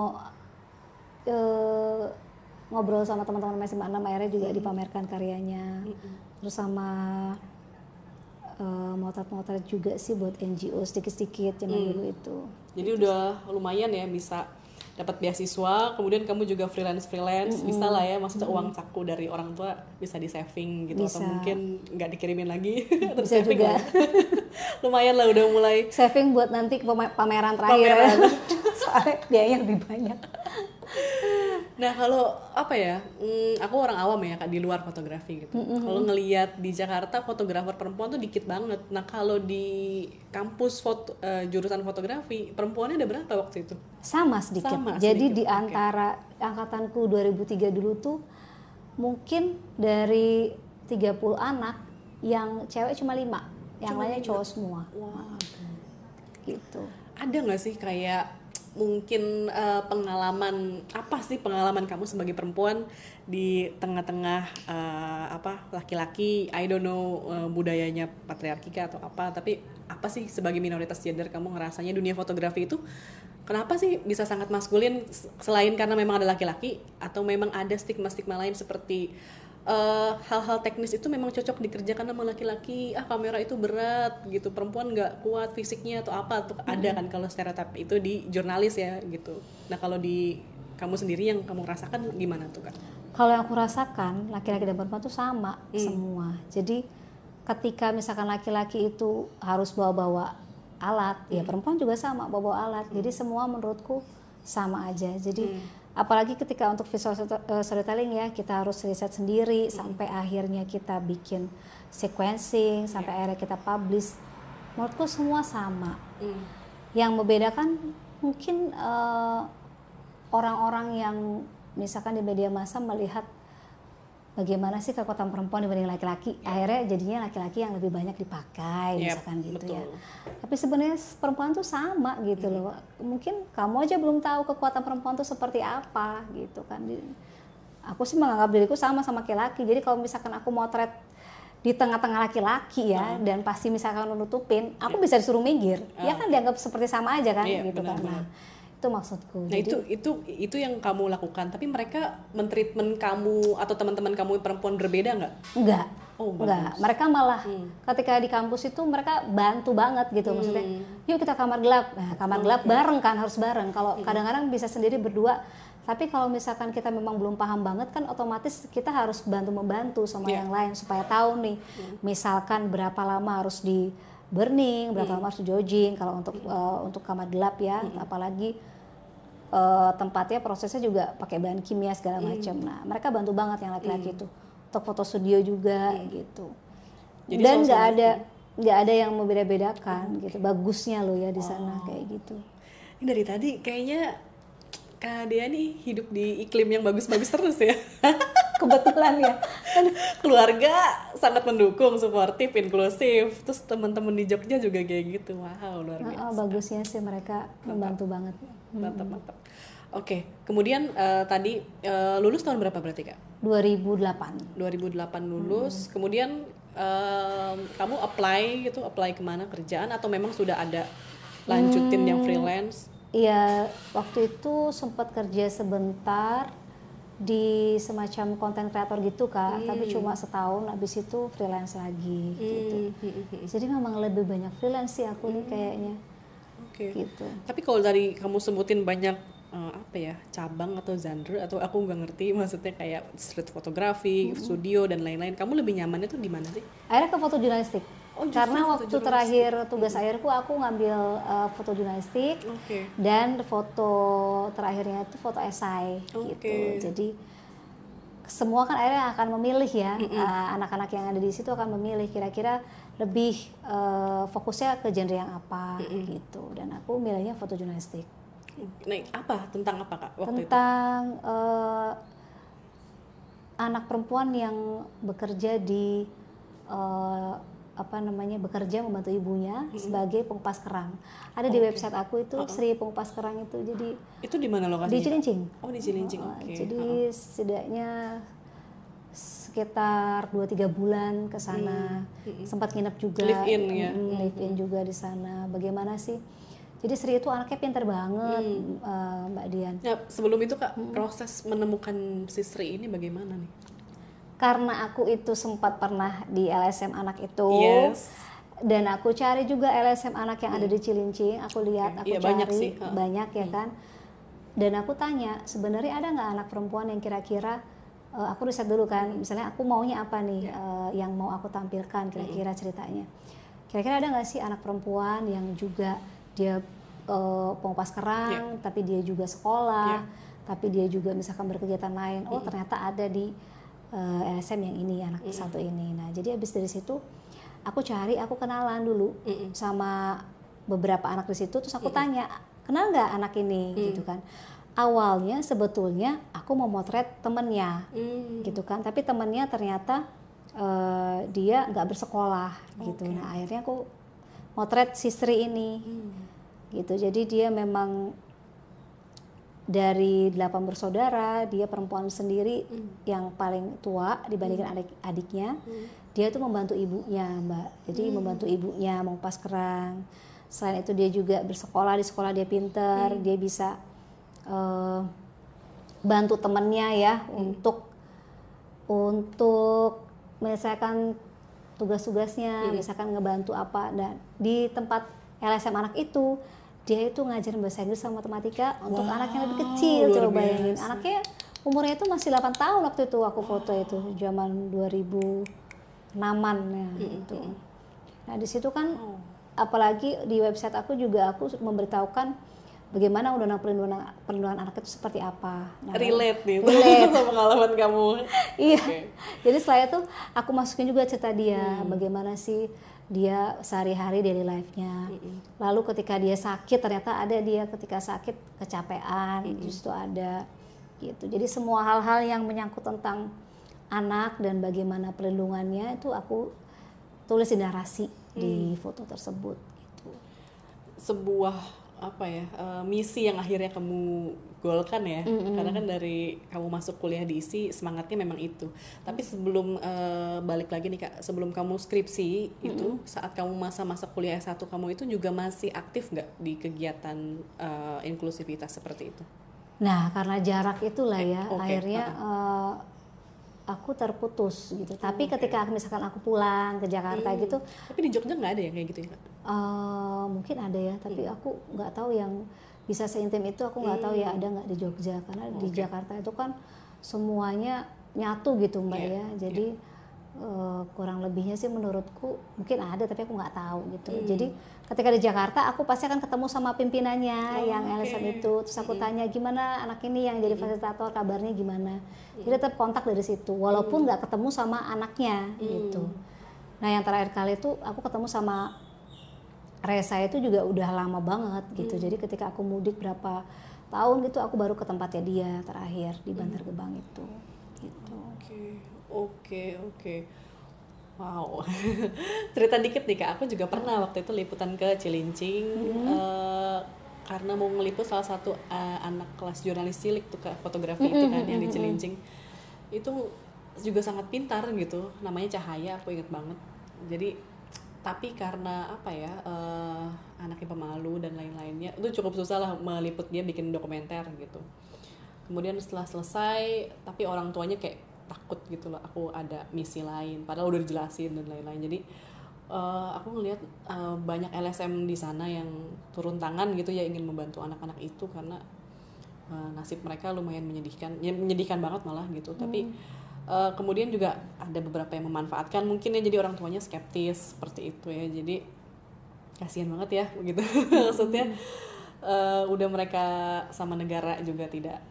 ngobrol sama teman-teman masih mana, akhirnya juga dipamerkan karyanya. Terus sama motret-motret juga sih buat NGO sedikit-sedikit zaman dulu itu. Jadi udah lumayan ya bisa dapat beasiswa, kemudian kamu juga freelance bisa lah ya, maksudnya uang saku dari orang tua bisa di saving gitu bisa. Atau mungkin nggak dikirimin lagi atau bisa saving juga. Lumayan lah udah mulai saving buat nanti pameran terakhir. Soalnya biayanya lebih banyak. Nah kalau apa ya, aku orang awam ya Kak di luar fotografi gitu. Kalau ngelihat di Jakarta fotografer perempuan tuh dikit banget. Nah kalau di kampus jurusan fotografi perempuannya ada berapa waktu itu? Sama sedikit. Jadi di antara angkatanku 2003 dulu tuh mungkin dari 30 anak yang cewek cuma 5, yang lainnya cowok semua. Wow. Gitu. Ada nggak sih kayak mungkin pengalaman kamu sebagai perempuan di tengah-tengah laki-laki, I don't know budayanya patriarki atau apa, tapi apa sih sebagai minoritas gender kamu ngerasanya dunia fotografi itu kenapa sih bisa sangat maskulin, selain karena memang ada laki-laki atau memang ada stigma-stigma lain seperti hal-hal teknis itu memang cocok dikerjakan sama laki-laki, kamera itu berat gitu, perempuan nggak kuat fisiknya atau apa tuh, ada kan kalau stereotip itu di jurnalis ya gitu. Nah kalau di kamu sendiri yang kamu rasakan gimana tuh Kak? Kalau yang aku rasakan laki-laki dan perempuan tuh sama semua. Jadi ketika misalkan laki-laki itu harus bawa-bawa alat, ya perempuan juga sama bawa alat. Jadi semua menurutku sama aja. Jadi apalagi ketika untuk visual storytelling ya, kita harus riset sendiri sampai akhirnya kita bikin sequencing, sampai akhirnya kita publish. Menurutku semua sama. Yang membedakan mungkin orang-orang yang misalkan di media massa melihat bagaimana sih kekuatan perempuan dibanding laki-laki, akhirnya jadinya laki-laki yang lebih banyak dipakai, misalkan gitu ya. Tapi sebenarnya perempuan tuh sama gitu loh. Mungkin kamu aja belum tahu kekuatan perempuan tuh seperti apa gitu kan. Aku sih menganggap diriku sama laki-laki. Jadi kalau misalkan aku motret di tengah-tengah laki-laki ya, dan pasti misalkan nutupin, aku bisa disuruh minggir. Ya kan dianggap seperti sama aja kan gitu kan. Nah, itu maksudku. Nah, jadi, itu yang kamu lakukan. Tapi mereka mentreatment kamu atau teman-teman kamu perempuan berbeda nggak? Enggak. Enggak. Mereka malah ketika di kampus itu mereka bantu banget gitu. Maksudnya, yuk kita kamar gelap. Nah, kamar gelap bareng kan, harus bareng. Kalau kadang-kadang bisa sendiri berdua. Tapi kalau misalkan kita memang belum paham banget kan, otomatis kita harus bantu-membantu sama yang lain supaya tahu nih. Misalkan berapa lama harus di burning, berapa lama harus di jogging. Kalau untuk kamar gelap ya, apalagi tempatnya prosesnya juga pakai bahan kimia segala macam. Nah, mereka bantu banget yang laki-laki itu untuk foto studio juga gitu. Jadi dan nggak ada yang membeda-bedakan gitu. Bagusnya loh ya di sana kayak gitu. Ini dari tadi kayaknya Kak Dea nih hidup di iklim yang bagus-bagus terus ya. Kebetulan ya. Keluarga sangat mendukung, suportif, inklusif. Terus teman-teman di Jogja juga kayak gitu. Wow, luar biasa. Bagusnya sih mereka membantu banget. Mantap. Oke, kemudian tadi lulus tahun berapa berarti Kak? 2008 lulus. Kemudian kamu apply kemana kerjaan atau memang sudah ada lanjutin yang freelance? Iya, waktu itu sempat kerja sebentar di semacam content creator gitu Kak, tapi cuma setahun, habis itu freelance lagi gitu. Jadi memang lebih banyak freelance sih aku nih kayaknya. Gitu. Tapi kalau dari kamu sebutin banyak cabang atau genre, atau aku nggak ngerti maksudnya, kayak street fotografi, studio dan lain-lain, kamu lebih nyamannya tuh di mana sih? Akhirnya ke foto jurnalistik. Karena waktu terakhir tugas akhirku aku ngambil foto jurnalistik, dan foto terakhirnya itu foto esai gitu. Jadi semua kan akhirnya akan memilih ya, anak-anak yang ada di situ akan memilih kira-kira lebih fokusnya ke genre yang apa gitu. Dan aku milihnya foto jurnalistik. Nah, tentang apa Kak waktu tentang itu? Anak perempuan yang bekerja di bekerja membantu ibunya sebagai pengupas kerang. Ada di website aku itu Sri Pengupas Kerang itu. Jadi itu di mana lokasinya? Di Cilincing. Di Cilincing. Jadi setidaknya sekitar 2-3 bulan ke sana. Sempat nginep juga. Live in ya. Live in juga di sana. Bagaimana sih? Jadi Sri itu anaknya pintar banget, Mbak Dian. Ya, sebelum itu Kak, proses menemukan si Sri ini bagaimana nih? Karena aku itu sempat pernah di LSM anak itu, dan aku cari juga LSM anak yang ada di Cilincing. Aku lihat, aku cari banyak ya kan. Dan aku tanya, sebenarnya ada nggak anak perempuan yang kira-kira, aku riset dulu kan, misalnya aku maunya apa nih, yang mau aku tampilkan kira-kira ceritanya. Kira-kira ada nggak sih anak perempuan yang juga dia pengupas kerang, tapi dia juga sekolah, tapi dia juga misalkan berkegiatan lain. Oh ternyata ada di LSM yang ini, anak satu ini. Nah jadi abis dari situ aku kenalan dulu sama beberapa anak di situ. Terus aku tanya, kenal nggak anak ini gitu kan. Awalnya sebetulnya aku mau motret temennya gitu kan, tapi temennya ternyata dia nggak bersekolah gitu. Nah akhirnya aku motret si Sri ini gitu. Jadi dia memang dari 8 bersaudara, dia perempuan sendiri yang paling tua dibandingkan adik-adiknya. Dia tuh membantu ibunya, Mbak. Jadi membantu ibunya mengupas kerang. Selain itu dia juga bersekolah, di sekolah dia pinter, dia bisa bantu temennya ya untuk untuk menyelesaikan tugas-tugasnya, misalkan ngebantu apa. Dan di tempat LSM anak itu, dia itu ngajarin bahasa Inggris sama matematika untuk anak yang lebih kecil. Coba bayangin, anaknya umurnya itu masih 8 tahun waktu itu aku foto itu, zaman 2006-an ya, gitu. Nah di situ kan, apalagi di website aku juga aku memberitahukan bagaimana undang-undang perlindungan anak itu seperti apa. Nah, relate nih relate. sama pengalaman kamu. Iya. Okay. Jadi setelah itu aku masukin juga cerita dia, bagaimana sih dia sehari-hari daily life-nya. Lalu ketika dia sakit, ternyata ada dia ketika sakit kecapean, justru ada gitu. Jadi semua hal-hal yang menyangkut tentang anak dan bagaimana perlindungannya itu aku tulis di narasi di foto tersebut gitu. Sebuah misi yang akhirnya kamu golkan ya, karena kan dari kamu masuk kuliah di ISI semangatnya memang itu. Tapi sebelum balik lagi nih Kak, sebelum kamu skripsi itu, saat kamu masa-masa kuliah S1 kamu itu juga masih aktif nggak di kegiatan inklusivitas seperti itu? Nah karena jarak itulah ya, akhirnya aku terputus gitu. Tapi ketika misalkan aku pulang ke Jakarta gitu, tapi di Jogja nggak ada ya kayak gitu ya Kak? Mungkin ada ya, tapi aku nggak tahu yang bisa seintim itu. Aku nggak tahu ya ada nggak di Jogja, karena di Jakarta itu kan semuanya nyatu gitu Mbak ya. Jadi kurang lebihnya sih menurutku mungkin ada, tapi aku nggak tahu gitu. Jadi ketika di Jakarta aku pasti akan ketemu sama pimpinannya yang LSM itu, terus aku tanya gimana anak ini yang jadi fasilitator, kabarnya gimana. Jadi tetap kontak dari situ walaupun nggak ketemu sama anaknya gitu. Nah yang terakhir kali itu aku ketemu sama Reza itu juga udah lama banget gitu. Jadi ketika aku mudik berapa tahun gitu, aku baru ke tempatnya dia terakhir di Bantar Gebang itu gitu. Oke. Wow. Cerita dikit nih Kak, aku juga pernah waktu itu liputan ke Cilincing karena mau ngeliput salah satu anak kelas jurnalis cilik tuh Kak, fotografi itu kan yang di Cilincing. Itu juga sangat pintar gitu, namanya Cahaya, aku inget banget. Jadi tapi karena anaknya pemalu dan lain-lainnya, itu cukup susah lah meliput dia bikin dokumenter gitu. Kemudian setelah selesai, tapi orang tuanya kayak takut gitu loh, aku ada misi lain, padahal udah dijelasin dan lain-lain. Jadi aku ngelihat banyak LSM di sana yang turun tangan gitu ya, ingin membantu anak-anak itu karena nasib mereka lumayan menyedihkan banget malah gitu. Tapi kemudian juga ada beberapa yang memanfaatkan mungkin ya, jadi orang tuanya skeptis seperti itu ya. Jadi kasihan banget ya begitu. Maksudnya udah mereka sama negara juga tidak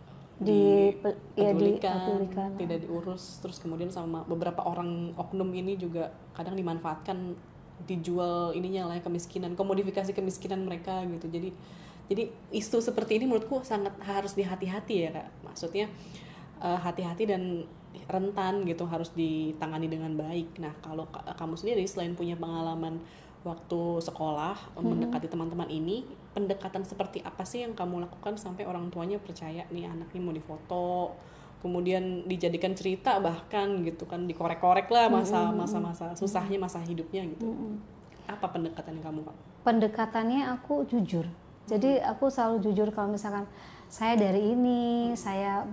dipedulikan, tidak diurus, terus kemudian sama beberapa orang oknum ini juga kadang dimanfaatkan, dijual ininya lah, kemiskinan, komodifikasi kemiskinan mereka gitu. Jadi isu seperti ini menurutku sangat harus dihati-hati ya Kak, maksudnya hati-hati dan rentan gitu, harus ditangani dengan baik. Nah kalau kamu sendiri selain punya pengalaman waktu sekolah mendekati teman-teman ini, pendekatan seperti apa sih yang kamu lakukan sampai orang tuanya percaya nih anaknya mau difoto, kemudian dijadikan cerita, bahkan gitu kan dikorek-korek lah masa susahnya, masa hidupnya gitu. Apa pendekatan yang kamu Pak? Pendekatannya aku jujur. Jadi aku selalu jujur kalau misalkan saya dari ini, saya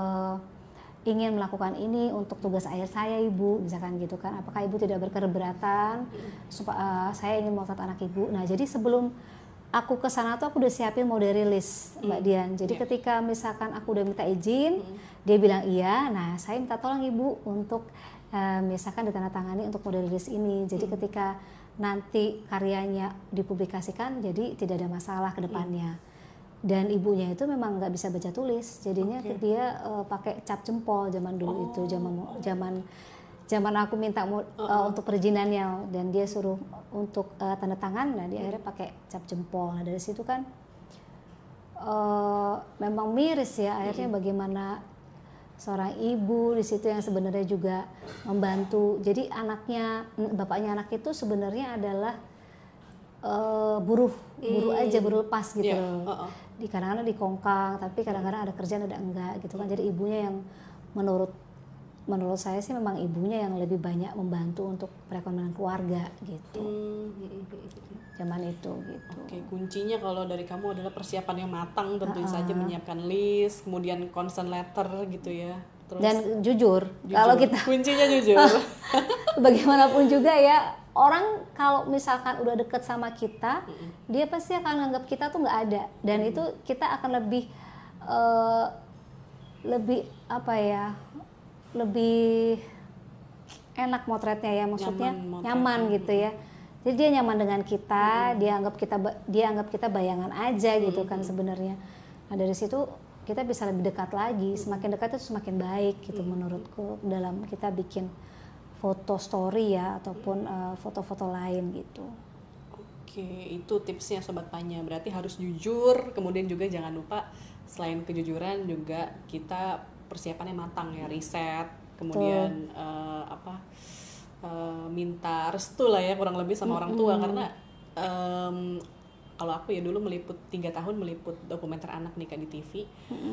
ingin melakukan ini untuk tugas akhir saya Ibu, misalkan gitu kan. Apakah Ibu tidak berkeberatan supaya saya ingin memotret anak Ibu. Nah jadi sebelum aku ke sana tuh aku udah siapin model rilis Mbak Dian. Jadi ketika misalkan aku udah minta izin, dia bilang iya, nah saya minta tolong Ibu untuk misalkan ditandatangani untuk model rilis ini. Jadi ketika nanti karyanya dipublikasikan, jadi tidak ada masalah ke depannya. Dan ibunya itu memang nggak bisa baca tulis, jadinya dia pakai cap jempol zaman dulu itu, zaman aku minta untuk perizinannya, dan dia suruh untuk tanda tangan, nah dia akhirnya pakai cap jempol. Nah dari situ kan memang miris ya akhirnya bagaimana seorang ibu di situ yang sebenarnya juga membantu. Jadi bapaknya anak itu sebenarnya adalah buruh aja, buruh lepas gitu loh. Kadang-kadang di Kongkang, tapi kadang-kadang ada kerjaan ada enggak gitu kan. Jadi ibunya yang menurut saya sih memang ibunya yang lebih banyak membantu untuk perekonomian keluarga gitu. Zaman itu gitu. Oke, kuncinya kalau dari kamu adalah persiapan yang matang, tentu saja menyiapkan list, kemudian consent letter gitu ya. Terus, dan jujur. Kalau kita kuncinya jujur. bagaimanapun juga ya, orang kalau misalkan udah deket sama kita, dia pasti akan anggap kita tuh nggak ada, dan itu kita akan lebih apa ya, lebih enak motretnya ya, maksudnya nyaman gitu ya. Jadi dia nyaman dengan kita, dia anggap kita bayangan aja gitu kan sebenarnya. Nah dari situ kita bisa lebih dekat lagi, semakin dekat itu semakin baik gitu menurutku dalam kita bikin foto story ya ataupun foto-foto lain gitu. Oke, itu tipsnya Sobat Panya. Berarti harus jujur, kemudian juga jangan lupa selain kejujuran juga kita persiapannya matang ya, riset, kemudian minta restu lah ya kurang lebih sama orang tua, karena kalau aku ya dulu 3 tahun meliput dokumenter anak nikah di TV,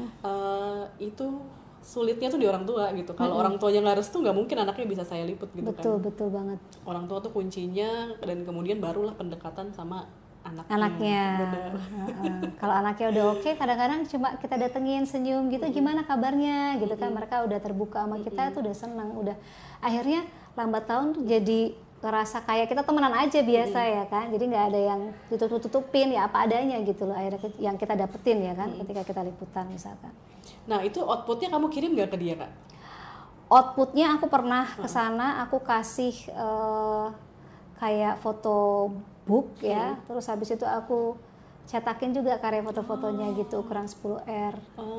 itu sulitnya tuh di orang tua gitu. Kalau orang tuanya nggak restu, nggak mungkin anaknya bisa saya liput gitu. Betul banget. Orang tua tuh kuncinya, dan kemudian barulah pendekatan sama anaknya. Kalau anaknya udah oke, kadang-kadang cuma kita datengin senyum gitu, gimana kabarnya gitu kan, mereka udah terbuka sama kita tuh udah senang, udah akhirnya lambat tahun tuh jadi ngerasa kayak kita temenan aja biasa ya kan, jadi nggak ada yang tutupin ya apa adanya gitu loh, akhirnya yang kita dapetin ya kan ketika kita liputan misalkan. Nah itu outputnya kamu kirim nggak ke dia Kak? Outputnya aku pernah kesana, aku kasih kayak foto book ya, terus habis itu aku cetakin juga karya foto-fotonya gitu, ukuran 10R.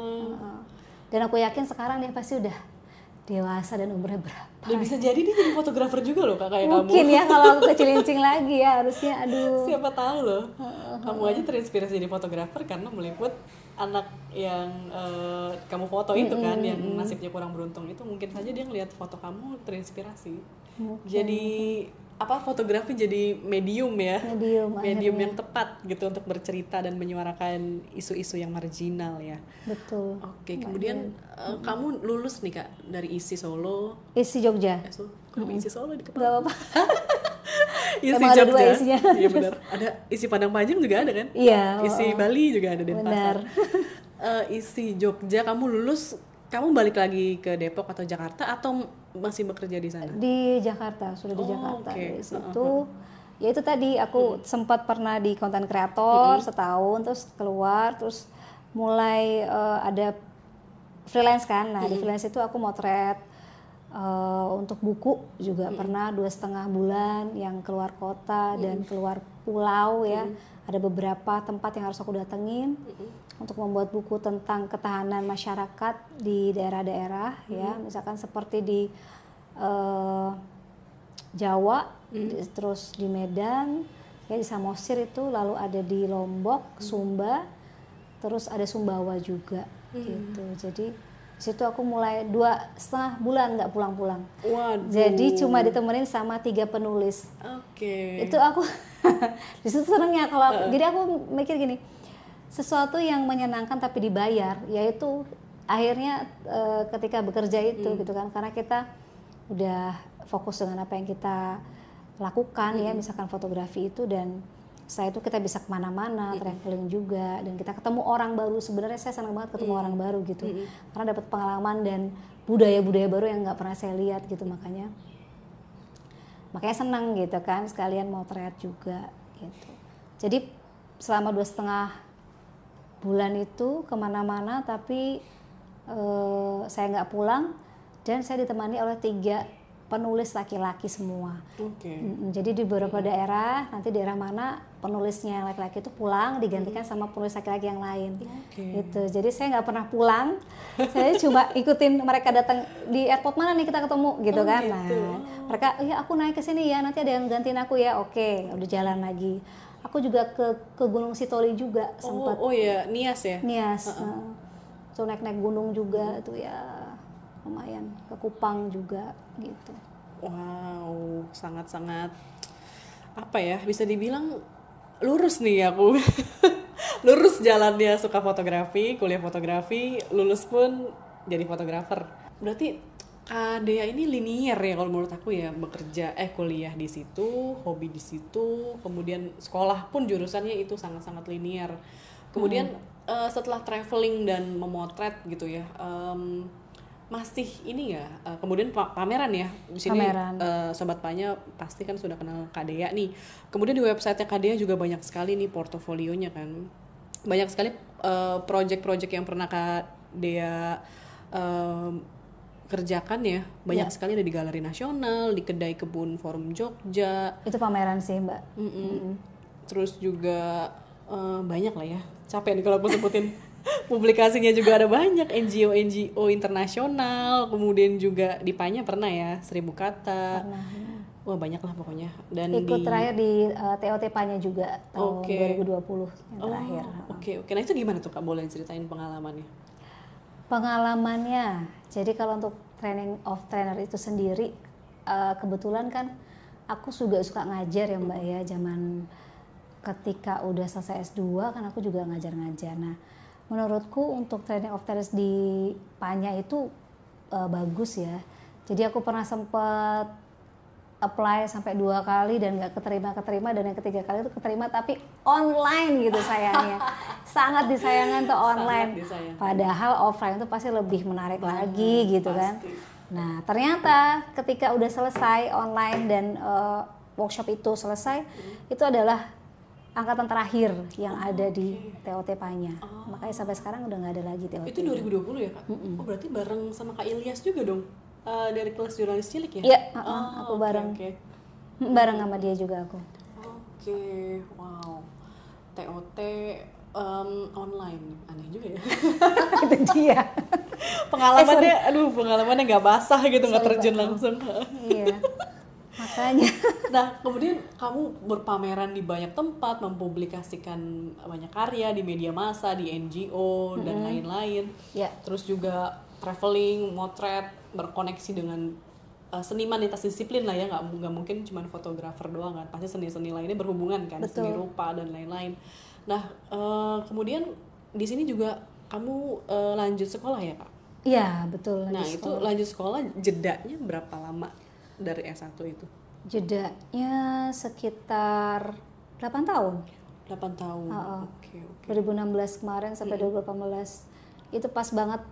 Dan aku yakin sekarang dia pasti udah dewasa dan umurnya berapa. Dan bisa jadi dia jadi fotografer juga loh Kak, kayak kamu. Mungkin ya kalau aku kecilincing lagi ya harusnya, aduh. Siapa tahu loh. Kamu aja terinspirasi jadi fotografer karena meliput anak yang kamu foto itu kan, yang nasibnya kurang beruntung itu. Mungkin saja dia ngelihat foto kamu terinspirasi. Jadi fotografi jadi medium ya, medium yang tepat gitu untuk bercerita dan menyuarakan isu-isu yang marginal ya. Betul. Oke, kemudian kamu lulus nih Kak dari ISI Solo. ISI Jogja. Kenapa ISI Solo di kepala? Gak apa-apa. ISI Jogja. Ada dua isinya. Iya benar. Ada ISI Padang Panjang juga ada kan? Iya. ISI Bali juga ada, Denpasar. ISI Jogja, kamu lulus, kamu balik lagi ke Depok atau Jakarta atau masih bekerja di sana? Di Jakarta, sudah di Jakarta. Okay. Dari situ, ya itu tadi aku sempat pernah di content creator setahun, terus keluar, terus mulai ada freelance kan. Nah di freelance itu aku motret untuk buku juga pernah 2,5 bulan yang keluar kota dan keluar pulau ya. Ada beberapa tempat yang harus aku datengin untuk membuat buku tentang ketahanan masyarakat di daerah-daerah ya, misalkan seperti di Jawa, terus di Medan, ya di Samosir itu, lalu ada di Lombok, Sumba, terus ada Sumbawa juga gitu. Jadi situ aku mulai 2,5 bulan nggak pulang-pulang. Waduh. Jadi cuma ditemenin sama 3 penulis. Oke. Itu aku di situ senengnya kalau aku, jadi aku mikir gini, sesuatu yang menyenangkan tapi dibayar, yaitu akhirnya ketika bekerja itu gitu kan, karena kita udah fokus dengan apa yang kita lakukan ya, misalkan fotografi itu, dan setelah itu kita bisa kemana-mana, traveling juga, dan kita ketemu orang baru. Sebenarnya saya senang banget ketemu orang baru gitu, karena dapat pengalaman dan budaya-budaya baru yang nggak pernah saya lihat gitu, makanya senang gitu kan, sekalian motret juga gitu. Jadi selama 2,5 bulan itu kemana-mana, tapi saya nggak pulang, dan saya ditemani oleh 3 penulis laki-laki semua. Jadi di beberapa daerah, nanti daerah mana penulisnya yang laki-laki itu pulang, digantikan sama penulis laki-laki yang lain. Gitu. Jadi saya nggak pernah pulang, saya cuma ikutin mereka datang di airport, mana nih kita ketemu gitu kan. Nah, mereka, ya aku naik ke sini ya, nanti ada yang gantiin aku ya. Oke, udah jalan lagi. Aku juga ke Gunung Sitoli juga sempat. Oh iya, Nias ya? Nias. So naik-naik gunung juga tuh ya. Lumayan, ke Kupang juga gitu. Wow, sangat-sangat apa ya, bisa dibilang lurus nih aku. Lurus jalannya, suka fotografi, kuliah fotografi, lulus pun jadi fotografer. Berarti Kak Dea ini linear ya kalau menurut aku ya, bekerja kuliah di situ, hobi di situ, kemudian sekolah pun jurusannya itu sangat-sangat linear. Kemudian setelah traveling dan memotret gitu ya, masih ini ya, kemudian pameran ya di sini. Pameran. Sobat Panya pasti kan sudah kenal Kak Dea nih. Kemudian di websitenya Kak Dea juga banyak sekali nih portofolionya kan, banyak sekali project-project yang pernah Kak Dea kerjakan ya, banyak sekali ada di Galeri Nasional, di Kedai Kebun Forum Jogja. Itu pameran sih Mbak. Terus juga banyak lah ya, capek nih kalau aku sebutin. Publikasinya juga ada banyak, NGO internasional, kemudian juga di Panya pernah ya, 1000 kata. Pernah, ya. Wah banyak lah pokoknya. Dan ikut terakhir di TOT Panya juga tahun 2020 yang terakhir. Oke. Nah itu gimana tuh Kak, boleh ceritain pengalamannya? Pengalamannya, jadi kalau untuk training of trainer itu sendiri, kebetulan kan aku juga suka ngajar ya Mbak ya, zaman ketika udah selesai S2 kan aku juga ngajar-ngajar. Nah menurutku untuk training of trainers di Panya itu bagus ya. Jadi aku pernah sempat apply sampai 2 kali dan nggak keterima, dan yang ketiga kali itu keterima tapi online gitu sayangnya. Sangat disayangkan tuh online. Padahal offline itu pasti lebih menarik lagi gitu kan. Nah ternyata ketika udah selesai online dan workshop itu selesai, itu adalah angkatan terakhir yang ada di TOT Panya. Makanya sampai sekarang udah nggak ada lagi TOT. Itu 2020 ya Kak? Oh berarti bareng sama Kak Ilyas juga dong? Dari kelas jurnalis cilik ya? Iya, aku bareng. Bareng sama dia juga aku. Oke, wow. TOT online, aneh juga ya. Itu dia. Pengalamannya nggak basah gitu, nggak terjun langsung. Iya. Makanya. Nah, kemudian kamu berpameran di banyak tempat, mempublikasikan banyak karya di media massa, di NGO dan lain-lain. Ya. Terus juga traveling, motret, berkoneksi dengan seniman lintas disiplin lah ya, nggak mungkin cuma fotografer doang kan, pasti seni-seni lainnya berhubungan kan. Betul. Seni rupa dan lain-lain. Nah, kemudian di sini juga kamu lanjut sekolah ya Kak? Iya betul. Nah itu lanjut sekolah jedanya berapa lama dari S1 itu? Jedanya sekitar 8 tahun. 8 tahun. Oke. 2016 kemarin sampai 2018 itu pas banget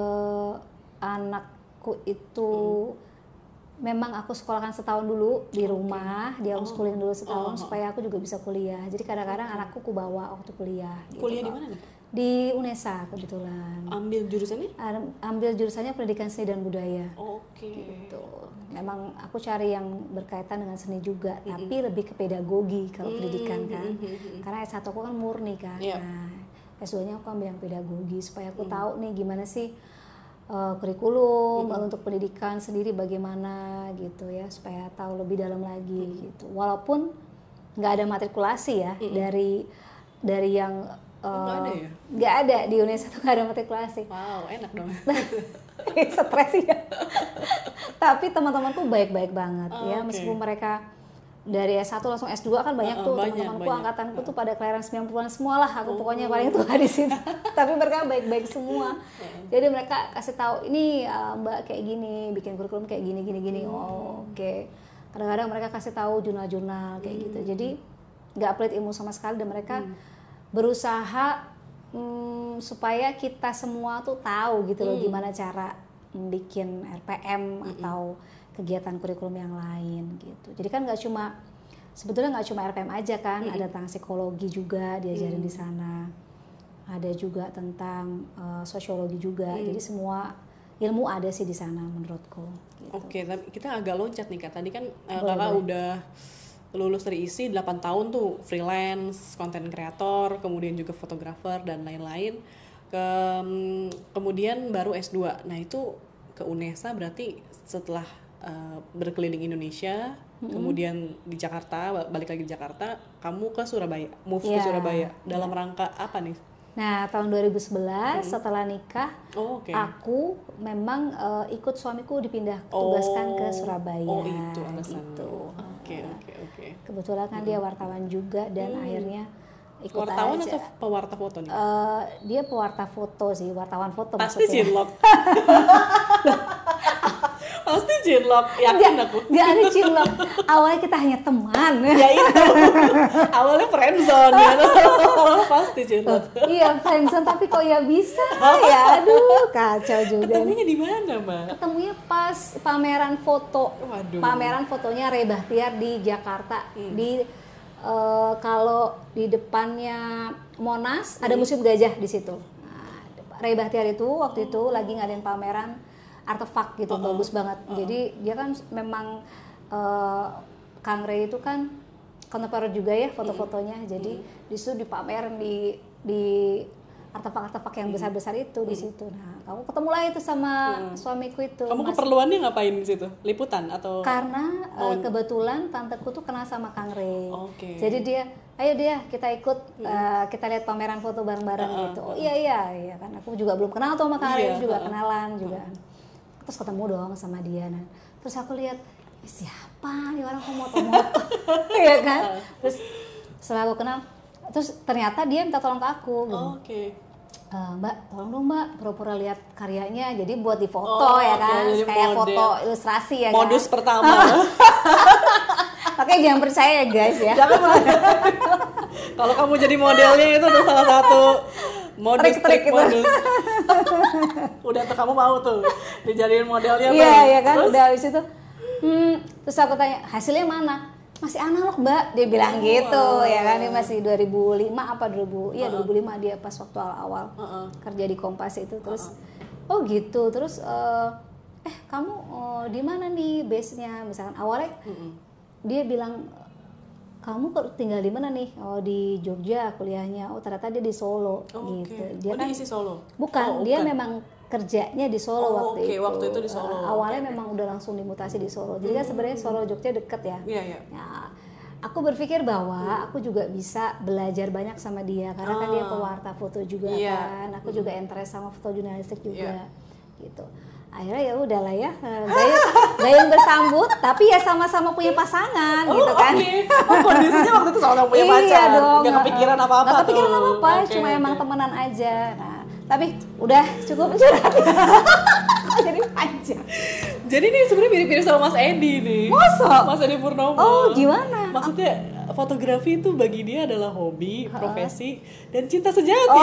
anakku itu memang aku sekolahkan setahun dulu di rumah, dia homeschooling dulu setahun supaya aku juga bisa kuliah. Jadi kadang-kadang anakku ku bawa waktu kuliah. Kuliah di mana nih? Di UNESA kebetulan. Ambil jurusannya? Ambil jurusannya pendidikan seni dan budaya. Oke. Gitu. Memang aku cari yang berkaitan dengan seni juga, tapi lebih ke pedagogi kalau pendidikan kan. Karena S1 aku kan murni kan. Nah, S2-nya aku ambil yang pedagogi supaya aku tahu nih gimana sih kurikulum untuk pendidikan sendiri bagaimana gitu ya, supaya tahu lebih dalam lagi gitu. Walaupun nggak ada matrikulasi ya dari yang nggak ada di UNESA tuh, nggak ada matrikulasi. Wow, enak dong. Stres ya. Tapi teman-temanku baik-baik banget ya, meskipun mereka dari S1 langsung S2 kan banyak tuh teman-temanku angkatanku tuh pada kelahiran 90-an semua lah, aku pokoknya paling tua di sini. Tapi mereka baik-baik semua. Jadi mereka kasih tahu ini Mbak kayak gini, bikin kurikulum kayak gini. Oke. Kadang-kadang mereka kasih tahu jurnal-jurnal kayak gitu. Jadi nggak pelit ilmu sama sekali, dan mereka berusaha supaya kita semua tuh tahu gitu loh gimana cara bikin RPM atau kegiatan kurikulum yang lain gitu. Jadi kan sebetulnya nggak cuma RPM aja kan, ada tentang psikologi juga diajarin di sana, ada juga tentang sosiologi juga. Jadi semua ilmu ada sih di sana menurutku. Gitu. Oke, tapi kita agak loncat nih Kak. Tadi kan kakak udah lulus dari ISI 8 tahun tuh, freelance, content creator, kemudian juga fotografer dan lain-lain. Kemudian baru S2. Nah itu ke UNESA berarti setelah berkeliling Indonesia, kemudian di Jakarta, balik lagi di Jakarta, kamu ke Surabaya, ke Surabaya dalam rangka apa nih? Nah tahun 2011 setelah nikah, aku memang ikut suamiku tugaskan ke Surabaya. Oh itu alasan. Gitu. Oke. Kebetulan kan dia wartawan juga dan akhirnya ikut wartawan aja. Atau pewarta foto nih? Dia pewarta foto sih, wartawan foto. Pasti cilok. Pasti cinlok, yakin aku. Nggak ada cinlok. Awalnya kita hanya teman. Ya itu. Awalnya friendzone ya. Pasti cinlok. Iya friendzone, tapi kok ya bisa ya, aduh kacau juga. Ketemunya di mana, Mbak? Ketemunya pas pameran foto. Waduh. Pameran fotonya Ray Bahtiar di Jakarta. Di kalau di depannya Monas ada Museum Gajah di situ. Nah, Ray Bahtiar itu waktu itu lagi ngadain pameran artefak gitu, bagus banget. Jadi dia kan memang Kang Ray itu kan kontemporer juga ya foto-fotonya. Jadi di situ dipamerin di artefak-artefak yang besar-besar itu di situ. Nah, kamu ketemu lah itu sama suamiku itu. Kamu keperluannya ngapain di situ? Liputan atau? Karena kebetulan tanteku tuh kenal sama Kang Ray. Oke. Jadi dia, ayo dia kita ikut kita lihat pameran foto bareng-bareng gitu. Oh iya kan. Aku juga belum kenal tuh sama Kang Ray, juga kenalan juga. Terus ketemu dong sama dia. Nah, terus aku lihat siapa nih orang kok moto-moto, ya kan? Terus setelah aku kenal, terus ternyata dia minta tolong ke aku. Gitu. Oke. Mbak, tolong dong Mbak, pura-pura lihat karyanya, jadi buat di foto ya kan, kayak model. foto ilustrasi ya Modus kan? pertama. Makanya jangan percaya ya guys ya. Jangan. Kalau kamu jadi modelnya itu tuh salah satu modus Trik-trik gitu. modus. Udah tuh kamu mau tuh dijadiin modelnya. Iya ya kan, terus? udah habis itu. Terus aku tanya hasilnya mana? Masih analog Mbak, dia bilang gitu ya kan, dia masih 2005 apa 2000, iya 2005 dia pas waktu awal-awal kerja di Kompas itu. Terus oh gitu, terus kamu di mana nih base-nya, misalkan awalnya dia bilang kamu tinggal di mana nih? Oh di Jogja kuliahnya. Oh ternyata dia di Solo gitu. Dia kan di Solo. Bukan, dia memang kerjanya di Solo waktu itu. Waktu itu di Solo. Awalnya memang udah langsung dimutasi di Solo. Jadi kan sebenarnya Solo Jogja deket ya. Iya. Ya, aku berpikir bahwa aku juga bisa belajar banyak sama dia karena kan dia pewarta foto juga kan. Aku juga interest sama foto jurnalistik juga gitu. Akhirnya ya udahlah ya, gayung bersambut, tapi ya sama-sama punya pasangan gitu kan. Kondisinya waktu itu sama-sama punya pacar. Iya dong. Gak kepikiran apa-apa. Gak kepikiran apa-apa, cuma emang temenan aja. Nah, tapi udah cukup curhat. Jadi panjang. Jadi ini sebenarnya mirip-mirip sama Mas Edi nih. Masa? Mas Edi Purnomo. Oh gimana? Maksudnya fotografi itu bagi dia adalah hobi, profesi, dan cinta sejati.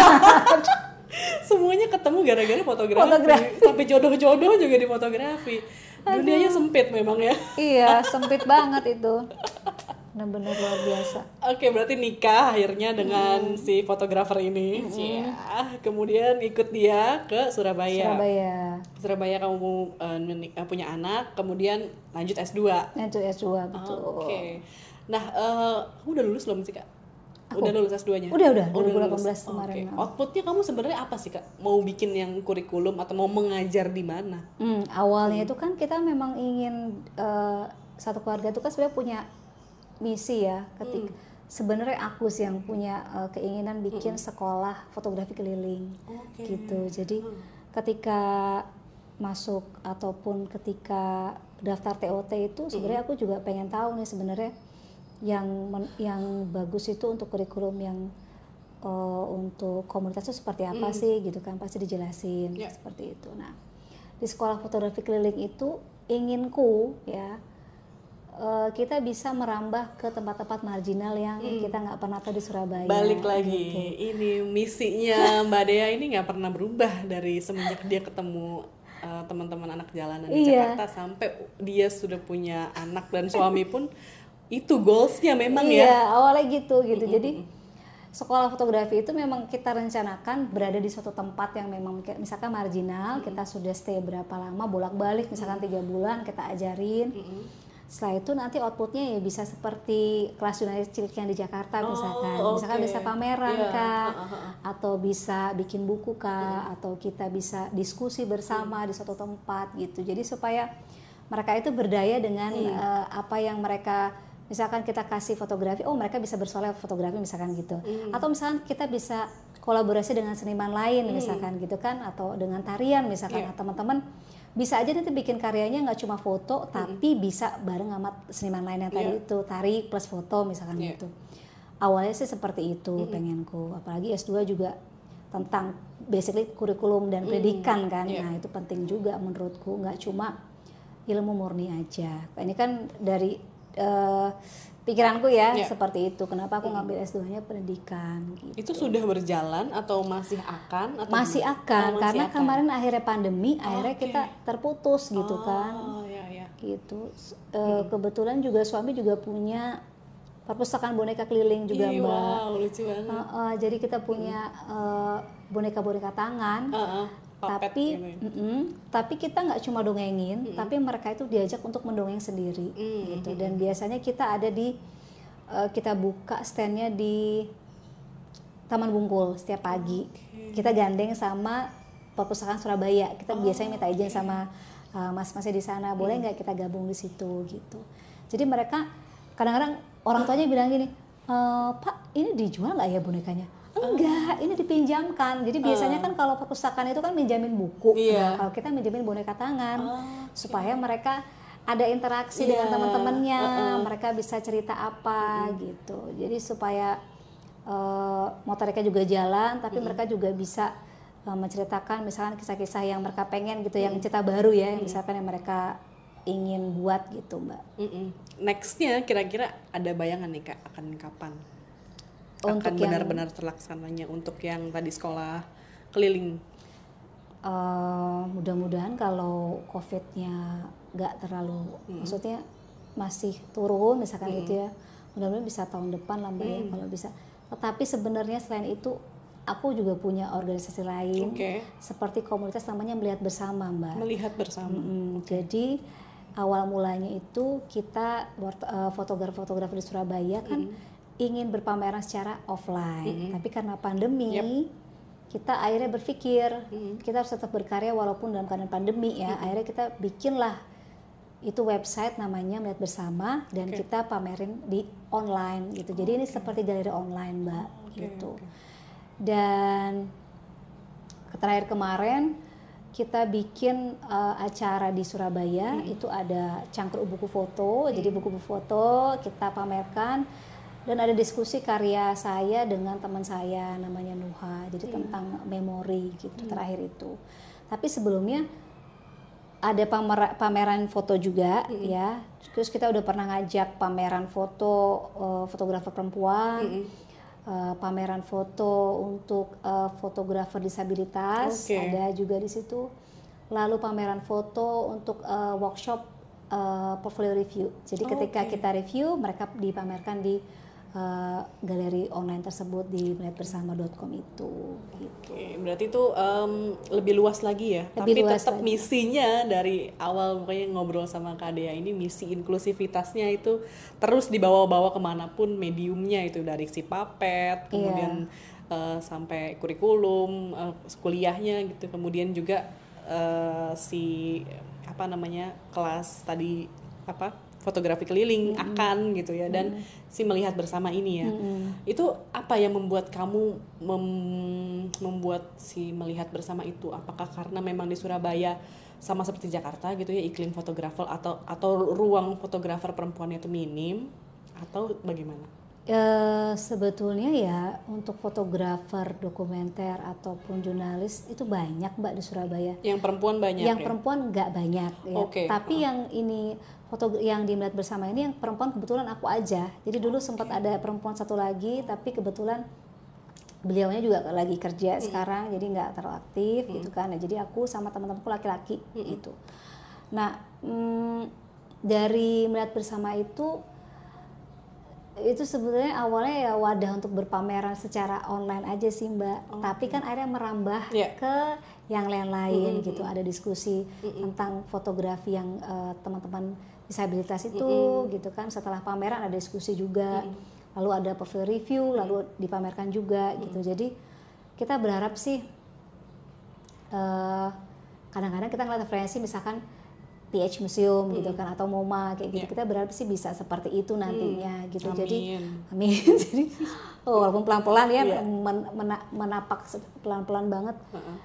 Semuanya ketemu gara-gara fotografi. Sampai jodoh-jodoh juga di fotografi. Dunianya sempit memang ya. Iya, sempit banget itu. Benar-benar luar biasa. Oke, berarti nikah akhirnya dengan si fotografer ini. Kemudian ikut dia ke Surabaya. Surabaya kamu punya anak, kemudian lanjut S2. Lanjut S2, betul. Oke. Nah, kamu udah lulus belum sih, Kak? Udah lulus S2-nya? Udah 2018 kemarin. Outputnya kamu sebenarnya apa sih, Kak? Mau bikin yang kurikulum atau mau mengajar di mana? Awalnya itu kan kita memang ingin satu keluarga itu kan sebenarnya punya misi ya. Sebenarnya aku sih yang punya keinginan bikin sekolah fotografi keliling gitu. Jadi ketika masuk ataupun ketika daftar TOT itu sebenarnya aku juga pengen tahu nih sebenarnya yang bagus itu untuk kurikulum yang untuk komunitas itu seperti apa sih gitu kan, pasti dijelasin seperti itu. Nah di sekolah fotografi keliling itu inginku ya kita bisa merambah ke tempat-tempat marginal yang kita nggak pernah tahu di Surabaya. Balik lagi, gitu. ini misinya Mbak Dea ini nggak pernah berubah dari semenjak dia ketemu teman-teman anak jalanan di Jakarta sampai dia sudah punya anak dan suami pun itu goalsnya memang ya. Iya, awalnya gitu. Jadi sekolah fotografi itu memang kita rencanakan berada di suatu tempat yang memang misalkan marginal, kita sudah stay berapa lama bolak-balik, misalkan 3 bulan kita ajarin. Setelah itu nanti outputnya ya bisa seperti kelas jurnalis cilik yang di Jakarta misalkan bisa pameran kah, atau bisa bikin buku kah, atau kita bisa diskusi bersama di suatu tempat gitu. Jadi supaya mereka itu berdaya dengan apa yang mereka, misalkan kita kasih fotografi, oh mereka bisa bersolek fotografi misalkan gitu, atau misalkan kita bisa kolaborasi dengan seniman lain misalkan gitu kan, atau dengan tarian misalkan, teman-teman bisa aja nanti bikin karyanya nggak cuma foto tapi bisa bareng sama seniman lain yang tadi itu tari plus foto misalkan gitu. Awalnya sih seperti itu pengenku, apalagi S2 juga tentang basically kurikulum dan pendidikan kan. Nah itu penting juga menurutku, nggak cuma ilmu murni aja. Ini kan dari pikiranku ya seperti itu. Kenapa aku ngambil S2-nya pendidikan gitu. Itu sudah berjalan atau masih akan? Atau masih akan, karena kemarin akhirnya pandemi, akhirnya kita terputus gitu kan. Ya. Gitu. Kebetulan juga suami juga punya perpustakaan boneka keliling juga, Mbak. Wow, lucu banget. Jadi kita punya boneka-boneka tangan. Tapi tapi kita nggak cuma dongengin, tapi mereka itu diajak untuk mendongeng sendiri gitu. Dan biasanya kita ada di kita buka standnya di Taman Bungkul setiap pagi. Kita gandeng sama perpustakaan Surabaya. Kita biasanya minta izin sama mas-masnya di sana, boleh nggak kita gabung di situ gitu. Jadi mereka kadang-kadang orang tuanya bilang gini, Pak ini dijual nggak ya bonekanya? Enggak, ini dipinjamkan. Jadi biasanya kan kalau perpustakaan itu kan minjamin buku. Nah, kalau kita minjamin boneka tangan supaya mereka ada interaksi dengan teman-temannya, mereka bisa cerita apa gitu. Jadi supaya motorika juga jalan, tapi mereka juga bisa menceritakan misalkan kisah-kisah yang mereka pengen gitu, yang cerita baru ya, yang misalkan yang mereka ingin buat gitu, Mbak. Nextnya kira-kira ada bayangan nih Kak, akan kapan? Akan benar-benar terlaksananya untuk yang tadi sekolah keliling? Mudah-mudahan kalau COVID-nya nggak terlalu, maksudnya masih turun misalkan gitu ya, mudah-mudahan bisa tahun depan lah Mbak ya kalau bisa. Tetapi sebenarnya selain itu aku juga punya organisasi lain seperti komunitas namanya Melihat Bersama, Mbak. Melihat Bersama. Jadi awal mulanya itu kita fotografer-fotografer di Surabaya kan ingin berpameran secara offline, tapi karena pandemi kita akhirnya berpikir kita harus tetap berkarya walaupun dalam keadaan pandemi ya. Akhirnya kita bikinlah itu website namanya Melihat Bersama dan kita pamerin di online gitu. Jadi ini seperti galeri online, Mbak, gitu. Dan terakhir kemarin kita bikin acara di Surabaya, itu ada cangkruk buku foto. Jadi buku-buku foto kita pamerkan. Dan ada diskusi karya saya dengan teman saya namanya Nuha, jadi tentang memori gitu terakhir itu. Tapi sebelumnya ada pameran foto juga ya. Terus kita udah pernah ngajak pameran foto fotografer perempuan, pameran foto untuk fotografer disabilitas, ada juga di situ. Lalu pameran foto untuk workshop portfolio review. Jadi ketika kita review, mereka dipamerkan di galeri online tersebut di melihatbersama.com itu gitu. Berarti itu lebih luas lagi ya, tapi tetap misinya dari awal pokoknya ngobrol sama Kak Dea ini, misi inklusivitasnya itu terus dibawa-bawa kemanapun mediumnya, itu dari si papet kemudian sampai kurikulum kuliahnya gitu, kemudian juga si kelas tadi fotografi keliling akan gitu ya, dan si Melihat Bersama ini ya. Itu apa yang membuat kamu membuat si Melihat Bersama itu? Apakah karena memang di Surabaya sama seperti Jakarta gitu ya, iklim fotografer atau ruang fotografer perempuannya itu minim, atau bagaimana? Sebetulnya ya untuk fotografer dokumenter ataupun jurnalis itu banyak Mbak di Surabaya. Yang perempuan banyak. Yang perempuan nggak banyak ya. Tapi yang ini yang di Melihat Bersama ini yang perempuan kebetulan aku aja. Jadi dulu sempat ada perempuan satu lagi, tapi kebetulan beliaunya juga lagi kerja sekarang, jadi nggak terlalu aktif gitu kan. Nah, jadi aku sama teman-temanku laki-laki gitu. Nah, dari Melihat Bersama itu sebetulnya awalnya ya wadah untuk berpameran secara online aja sih Mbak, tapi kan akhirnya merambah ke yang lain-lain gitu. Ada diskusi tentang fotografi yang teman-teman disabilitas itu gitu kan. Setelah pameran ada diskusi juga, lalu ada portfolio review, lalu dipamerkan juga gitu. Jadi kita berharap sih kadang-kadang kita ngeliat referensi misalkan PH Museum gitu kan, atau MoMA kayak gitu. Kita berharap sih bisa seperti itu nantinya gitu. Amin. Jadi amin. Jadi walaupun pelan-pelan ya, menapak pelan-pelan banget.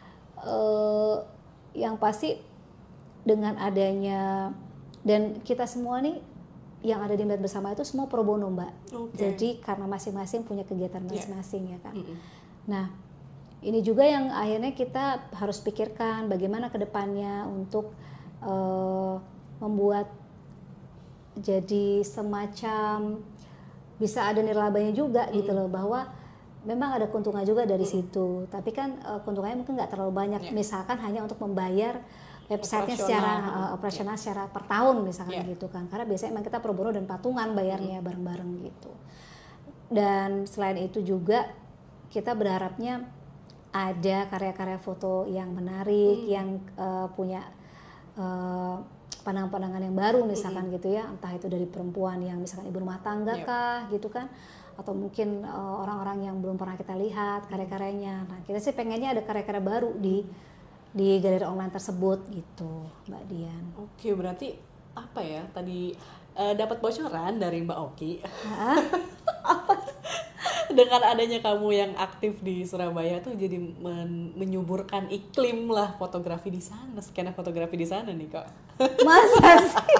Yang pasti dengan adanya, dan kita semua nih yang ada di Melihat Bersama itu semua pro bono Mbak. Jadi karena masing-masing punya kegiatan masing-masing ya kan. Nah, ini juga yang akhirnya kita harus pikirkan bagaimana ke depannya untuk membuat jadi semacam bisa ada nirlabanya juga gitu loh, bahwa memang ada keuntungan juga dari situ, tapi kan keuntungannya mungkin nggak terlalu banyak, misalkan hanya untuk membayar websitenya secara operasional secara per tahun misalkan gitu kan, karena biasanya emang kita pro bono dan patungan bayarnya bareng-bareng gitu. Dan selain itu juga kita berharapnya ada karya-karya foto yang menarik, yang punya pandangan-pandangan yang baru misalkan gitu ya, entah itu dari perempuan yang misalkan ibu rumah tangga kah gitu kan, atau mungkin orang-orang yang belum pernah kita lihat karya-karyanya. Nah kita sih pengennya ada karya-karya baru di galeri online tersebut gitu, Mbak Dian. Oke, berarti apa ya tadi dapat bocoran dari Mbak Oki. Apa dengan adanya kamu yang aktif di Surabaya tuh jadi menyuburkan iklim lah fotografi di sana, skena fotografi di sana nih Kak. Masa sih?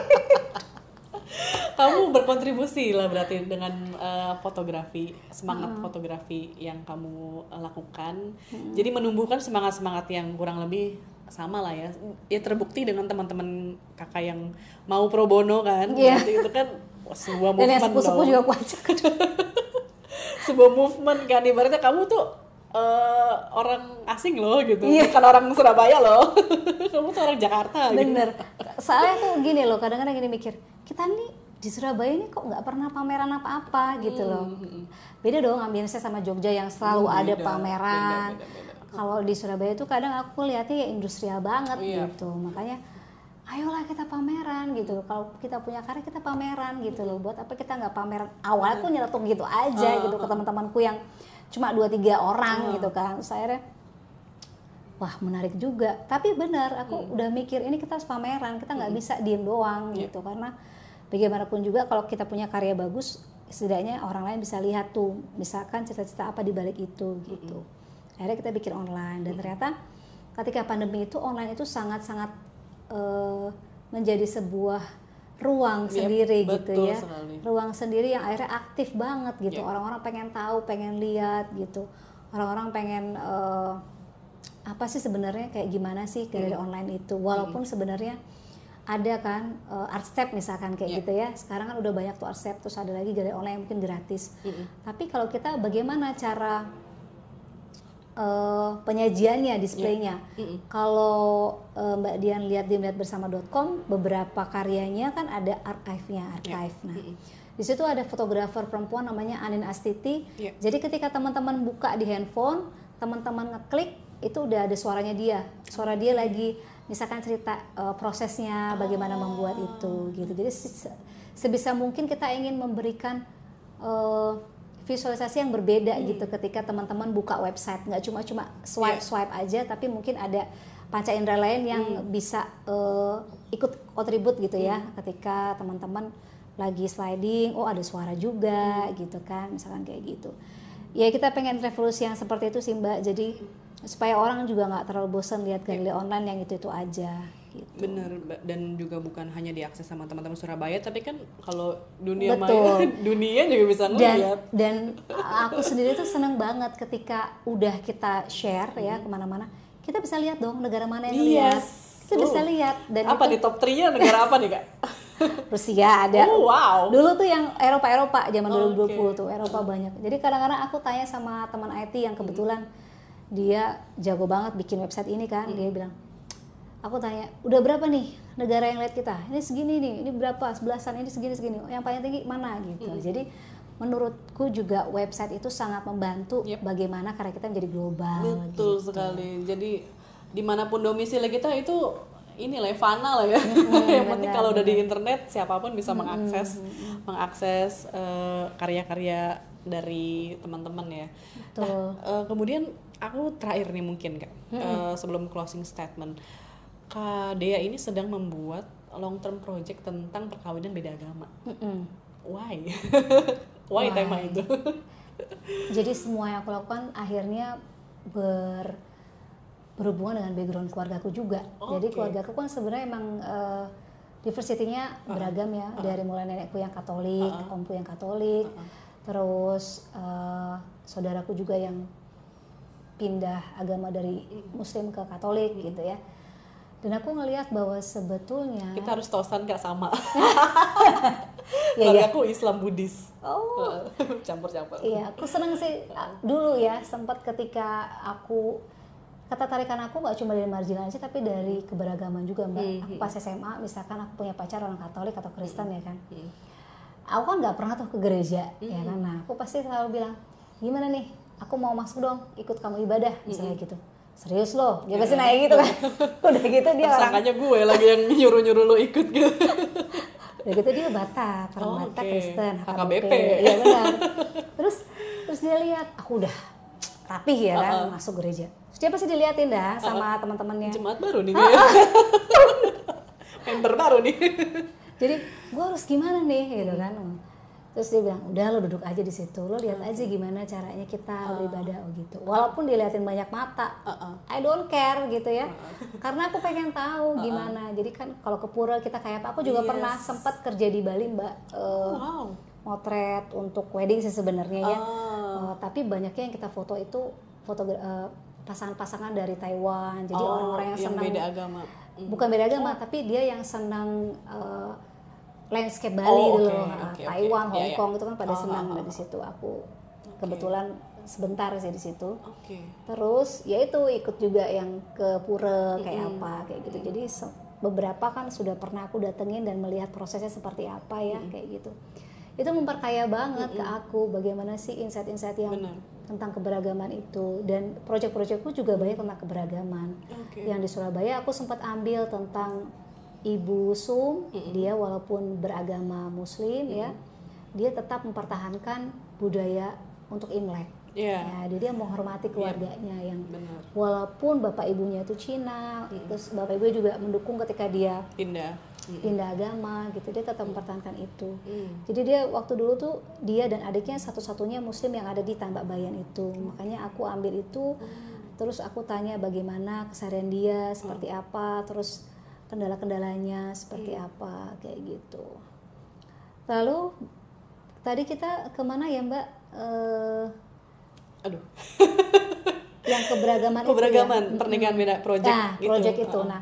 Kamu berkontribusi lah berarti dengan fotografi, semangat fotografi yang kamu lakukan. Jadi menumbuhkan semangat-semangat yang kurang lebih sama lah ya. Ya terbukti dengan teman-teman kakak yang mau pro bono kan. Berarti itu kan sebuah movement. Dan yang sepupu juga kuat. Sebuah movement kan, ibaratnya kamu tuh orang asing loh gitu, bukan orang Surabaya loh. Kamu tuh orang Jakarta. Bener gitu. Soalnya tuh gini loh, kadang-kadang gini mikir, kita nih di Surabaya ini kok nggak pernah pameran apa-apa gitu loh. Beda dong ambience sama Jogja yang selalu ada pameran. Kalau di Surabaya tuh kadang aku lihatnya ya industrial banget gitu, makanya ayolah kita pameran gitu. Kalau kita punya karya kita pameran gitu loh. Buat apa kita nggak pameran? Awalnya aku nyeletuk gitu aja gitu ke teman-temanku yang cuma 2-3 orang gitu kan. Saya wah menarik juga. Tapi benar aku udah mikir ini kita harus pameran. Kita nggak bisa diem doang gitu, karena bagaimanapun juga kalau kita punya karya bagus, setidaknya orang lain bisa lihat tuh. Misalkan cita-cita apa di balik itu gitu. Akhirnya kita bikin online, dan ternyata ketika pandemi itu online itu sangat-sangat menjadi sebuah ruang sendiri gitu ya, ruang sendiri yang akhirnya aktif banget gitu. Orang-orang pengen tahu, pengen lihat gitu, orang-orang pengen apa sih sebenarnya, kayak gimana sih galeri online itu, walaupun sebenarnya ada kan Artstep misalkan kayak gitu ya, sekarang kan udah banyak tuh Artstep, terus ada lagi galeri online yang mungkin gratis. Tapi kalau kita bagaimana cara penyajiannya, displaynya. Kalau Mbak Dian lihat di melihatbersama.com, beberapa karyanya kan ada archive-nya, Nah, di situ ada fotografer perempuan namanya Anin Astiti. Jadi ketika teman-teman buka di handphone, teman-teman ngeklik, itu udah ada suaranya dia. Suara dia lagi misalkan cerita prosesnya, bagaimana membuat itu gitu. Jadi sebisa mungkin kita ingin memberikan visualisasi yang berbeda gitu ketika teman-teman buka website, nggak cuma swipe aja, tapi mungkin ada panca indera lain yang bisa ikut kontribut gitu ya, ketika teman-teman lagi sliding, oh ada suara juga gitu kan, misalkan kayak gitu. Ya kita pengen revolusi yang seperti itu sih Mbak, jadi supaya orang juga nggak terlalu bosan lihat galeri online yang itu aja. Gitu. Bener, dan juga bukan hanya diakses sama teman-teman Surabaya, tapi kan kalau dunia maya, dunia juga bisa ngeliat. Dan aku sendiri tuh seneng banget ketika udah kita share ya kemana-mana, kita bisa lihat dong negara mana yang lihat, kita bisa lihat. Dan apa itu, di top 3-nya negara apa nih Kak? Rusia ada. Dulu tuh yang Eropa zaman 2020 tuh Eropa banyak. Jadi kadang-kadang aku tanya sama teman IT yang kebetulan dia jago banget bikin website ini kan, dia bilang, aku tanya, udah berapa nih negara yang lihat kita? Ini segini nih, ini berapa? 11-an, ini segini. Yang paling tinggi mana gitu. Jadi menurutku juga website itu sangat membantu bagaimana karya kita menjadi global. Betul gitu. Sekali. Jadi dimanapun domisili kita itu inilah fana lah ya. Yang penting kalau udah di internet siapapun bisa mengakses karya-karya dari teman-teman ya. Betul. Nah, kemudian aku terakhir nih mungkin Kak, sebelum closing statement. Kak Dea ini sedang membuat long term project tentang perkawinan beda agama. Why? Why tema itu? Jadi semua yang aku lakukan akhirnya berhubungan dengan background keluargaku juga. Jadi keluargaku kan sebenarnya emang diversity-nya beragam ya, dari mulai nenekku yang Katolik, omku yang Katolik, terus saudaraku juga yang pindah agama dari Muslim ke Katolik gitu ya. Dan aku ngelihat bahwa sebetulnya Kita harus tosan gak sama. ya, Tapi ya. aku Islam Buddhis. Oh, Campur-campur. iya, aku seneng sih dulu ya, sempat ketika aku ketertarikan aku nggak cuma dari marginalisasi tapi dari keberagaman juga Mbak. Aku pas SMA misalkan aku punya pacar orang Katolik atau Kristen ya kan. Aku kan nggak pernah tuh ke gereja ya kan. Nah, aku pasti selalu bilang, "Gimana nih? Aku mau masuk dong, ikut kamu ibadah." Misalnya gitu. "Serius loh?" Dia pasti nanya gitu kan. Udah gitu dia orang Tersangkanya gue lagi yang nyuruh-nyuruh lo ikut gitu. udah gitu dia Batak, orang Batak oke. Kristen, HKBP. Iya benar. Terus dia lihat aku udah rapih ya kan masuk gereja. Terus dia pasti diliatin dah sama teman-temannya. Jemaat baru nih gue. Member baru nih. Jadi gue harus gimana nih gitu kan. Terus dia bilang, "Udah lo duduk aja di situ, lo lihat aja gimana caranya kita beribadah." Oh gitu. Walaupun diliatin banyak mata, I don't care gitu ya. Karena aku pengen tahu gimana. Jadi kan kalau ke pura kita kayak apa, aku juga pernah sempat kerja di Bali Mbak. Wow. Motret untuk wedding sih sebenarnya ya. Tapi banyaknya yang kita foto itu pasangan-pasangan dari Taiwan. Jadi orang-orang yang senang beda agama. Bukan beda agama, tapi dia yang senang landscape Bali dulu, Taiwan, Hong Kong itu kan pada senang di situ. Aku kebetulan sebentar sih di situ. Terus ya itu ikut juga yang ke pura kayak apa kayak gitu. Jadi beberapa kan sudah pernah aku datengin dan melihat prosesnya seperti apa ya kayak gitu. Itu memperkaya banget ke aku bagaimana sih insight-insight yang tentang keberagaman itu, dan proyek-proyekku juga banyak tentang keberagaman. Yang di Surabaya aku sempat ambil tentang Ibu Sum, dia walaupun beragama Muslim ya, dia tetap mempertahankan budaya untuk Imlek. Ya, dia menghormati keluarganya yang walaupun bapak ibunya itu Cina, terus bapak ibu juga mendukung ketika dia pindah agama gitu, dia tetap mempertahankan itu. Jadi dia waktu dulu tuh dia dan adiknya satu-satunya Muslim yang ada di Tambak Bayan itu. Makanya aku ambil itu, terus aku tanya bagaimana keseharian dia seperti apa, terus kendala-kendalanya seperti apa kayak gitu. Lalu tadi kita kemana ya Mbak? Aduh. Yang keberagaman itu ya? Pernikahan beda project gitu. Project itu. Nah,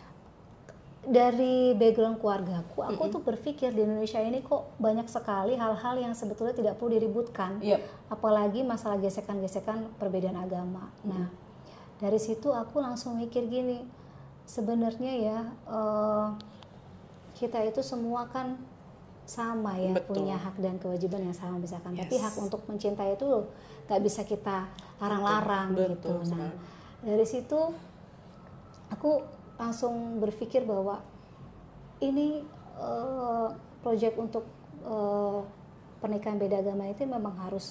dari background keluargaku, aku tuh berpikir di Indonesia ini kok banyak sekali hal-hal yang sebetulnya tidak perlu diributkan. Apalagi masalah gesekan-gesekan perbedaan agama. Nah, dari situ aku langsung mikir gini, sebenarnya ya kita itu semua kan sama ya, punya hak dan kewajiban yang sama misalkan. Tapi hak untuk mencintai itu nggak bisa kita larang-larang gitu. Nah, dari situ aku langsung berpikir bahwa ini proyek untuk pernikahan beda agama itu memang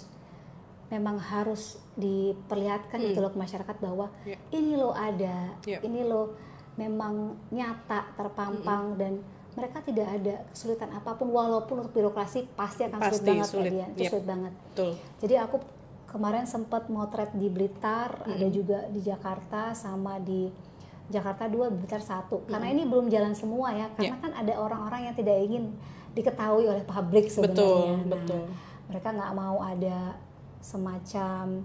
harus diperlihatkan gitu loh ke masyarakat bahwa ini loh ada, ini loh memang nyata terpampang dan mereka tidak ada kesulitan apapun, walaupun untuk birokrasi pasti akan sulit banget. Betul. Jadi aku kemarin sempat motret di Blitar, ada juga di Jakarta, sama di Jakarta 2, Blitar 1. Karena ini belum jalan semua ya, karena kan ada orang-orang yang tidak ingin diketahui oleh publik sebenarnya. Betul. Mereka nggak mau ada semacam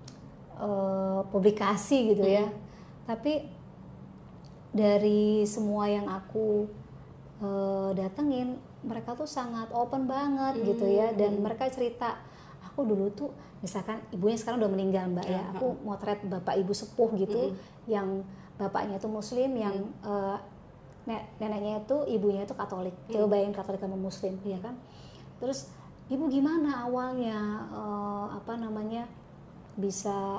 publikasi gitu ya. Tapi dari semua yang aku datengin, mereka tuh sangat open banget gitu ya, dan mereka cerita, aku dulu tuh misalkan ibunya sekarang udah meninggal Mbak ya, aku motret bapak ibu sepuh gitu, yang bapaknya itu Muslim, yang neneknya itu, ibunya itu Katolik. Coba bayangin Katolik sama Muslim ya kan. Terus ibu gimana awalnya bisa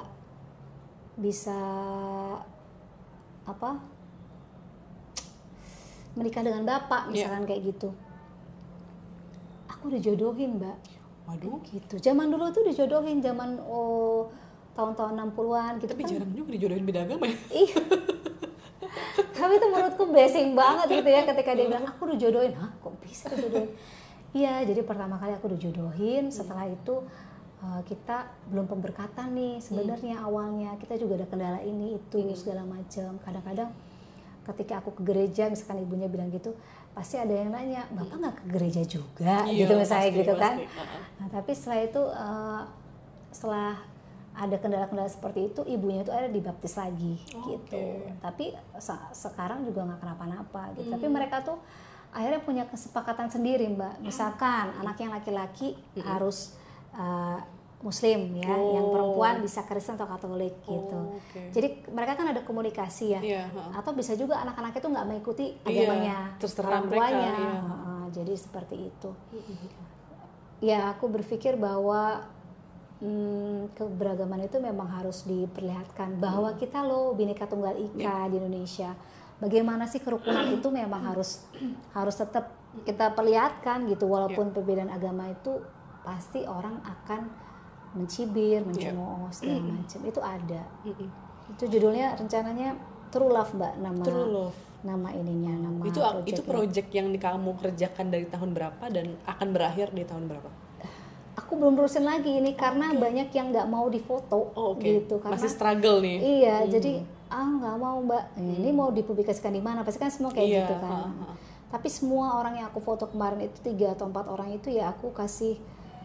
menikah dengan bapak misalkan kayak gitu. Aku dijodohin Mbak. Waduh. Gitu. Zaman dulu tuh dijodohin, zaman tahun-tahun 60-an gitu. Tapi kan jarang juga dijodohin beda agama ya. Iya. Tapi itu menurutku blessing banget gitu ya ketika dia bilang aku dijodohin. Hah, kok bisa dijodohin? Iya, jadi pertama kali aku dijodohin, setelah itu kita belum pemberkatan nih sebenarnya awalnya. Kita juga ada kendala ini itu segala macam. Kadang-kadang ketika aku ke gereja, misalkan ibunya bilang gitu, pasti ada yang nanya, Bapak nggak ke gereja juga? Gitu misalnya gitu kan. Nah, tapi setelah itu, setelah ada kendala-kendala seperti itu, ibunya itu ada dibaptis lagi gitu. Okay. Tapi sekarang juga nggak kenapa-napa gitu. Tapi mereka tuh akhirnya punya kesepakatan sendiri, Mbak. Misalkan anak yang laki-laki harus Muslim ya, yang perempuan bisa Kristen atau Katolik gitu. Okay. Jadi mereka kan ada komunikasi ya. Atau bisa juga anak-anak itu nggak mengikuti agamanya orang tuanya. Jadi seperti itu. Ya aku berpikir bahwa keberagaman itu memang harus diperlihatkan bahwa kita loh Bhinneka Tunggal Ika di Indonesia. Bagaimana sih kerukunan itu memang harus tetap kita perlihatkan gitu, walaupun perbedaan agama itu pasti orang akan mencibir, mencemooh segala macam itu ada. Itu judulnya rencananya True Love, Mbak, nama ininya, nama itu project yang kamu kerjakan dari tahun berapa dan akan berakhir di tahun berapa? Aku belum terusin lagi ini karena banyak yang nggak mau difoto gitu, karena masih struggle nih. Iya, jadi nggak mau, Mbak. Ini mau dipublikasikan di mana? Pasti kan semua kayak gitu kan. Tapi semua orang yang aku foto kemarin itu 3 atau 4 orang itu ya aku kasih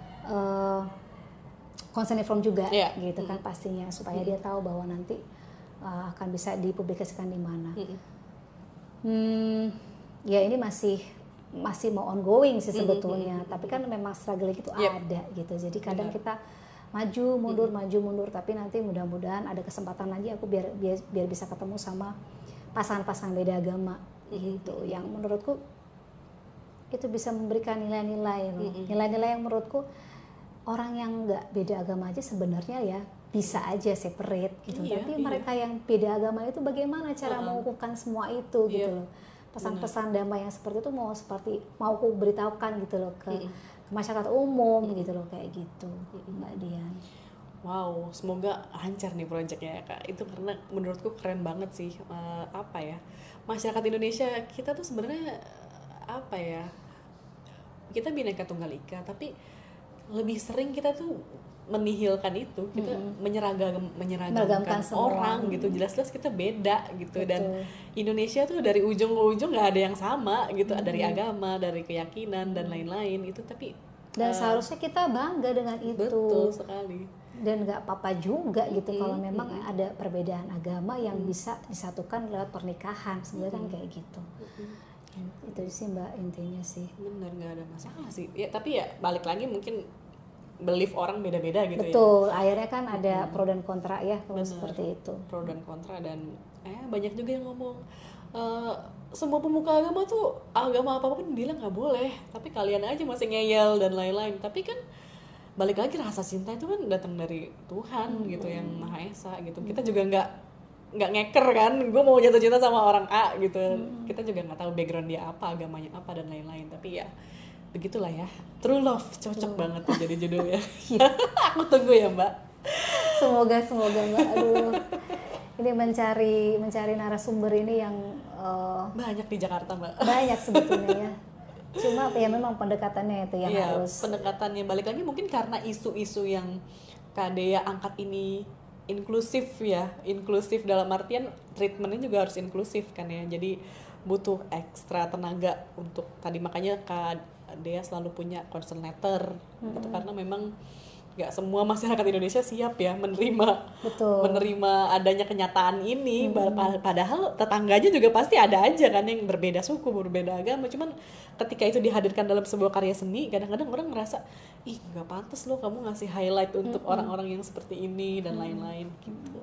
consent form juga gitu kan pastinya, supaya dia tahu bahwa nanti akan bisa dipublikasikan di mana. Ya ini masih mau ongoing sih sebetulnya, tapi kan memang struggle itu ada gitu. Jadi kadang kita maju mundur, tapi nanti mudah-mudahan ada kesempatan lagi aku biar bisa ketemu sama pasangan-pasangan beda agama gitu, yang menurutku itu bisa memberikan nilai-nilai nilai-nilai yang menurutku orang yang nggak beda agama aja sebenarnya ya bisa aja separate gitu. Tapi mereka yang beda agama itu bagaimana cara mengukuhkan semua itu gitu loh. Pesan-pesan damai yang seperti itu mau aku beritahukan gitu loh ke masyarakat umum gitu loh, kayak gitu, Mbak Dian. Wow, semoga lancar nih proyeknya ya, Kak. Itu karena menurutku keren banget sih. Masyarakat Indonesia kita tuh sebenarnya kita Bhinneka Tunggal Ika, tapi lebih sering kita tuh menihilkan itu, kita menyeragamkan orang gitu. Jelas-jelas kita beda gitu. Betul. Dan Indonesia tuh dari ujung ke ujung nggak ada yang sama gitu, dari agama, dari keyakinan dan lain-lain itu. Tapi dan seharusnya kita bangga dengan itu. Betul sekali. Dan nggak apa-apa juga gitu kalau memang ada perbedaan agama yang bisa disatukan lewat pernikahan, sebenarnya kan kayak gitu. Itu sih, Mbak, intinya sih. Bener, nggak ada masalah sih. Ya tapi ya balik lagi mungkin belief orang beda-beda gitu. Betul, akhirnya kan ada pro dan kontra ya kalau seperti itu. Pro dan kontra, dan banyak juga yang ngomong semua pemuka agama tuh agama apapun bilang nggak boleh, tapi kalian aja masih ngeyel dan lain-lain. Tapi kan balik lagi rasa cinta itu kan datang dari Tuhan gitu yang Maha Esa gitu. Kita juga nggak ngeker kan, gue mau jatuh cinta sama orang A gitu. Kita juga nggak tahu background dia apa, agamanya apa dan lain-lain. Tapi ya begitulah ya, True Love cocok banget tuh jadi judulnya. Aku tunggu ya, Mbak. Semoga Mbak. Aduh, ini mencari narasumber ini yang banyak di Jakarta, Mbak. Banyak sebetulnya ya. Cuma ya memang pendekatannya itu yang harus. Pendekatannya balik lagi mungkin karena isu-isu yang Kak Dea angkat ini inklusif ya, inklusif dalam artian treatmentnya juga harus inklusif kan ya. Jadi butuh ekstra tenaga untuk tadi, makanya Kak Dea selalu punya concern letter gitu, karena memang nggak semua masyarakat Indonesia siap ya menerima adanya kenyataan ini. Padahal tetangganya juga pasti ada aja kan yang berbeda suku, berbeda agama. Cuman ketika itu dihadirkan dalam sebuah karya seni, kadang-kadang orang ngerasa ih nggak pantas loh kamu ngasih highlight untuk orang-orang yang seperti ini dan lain-lain gitu.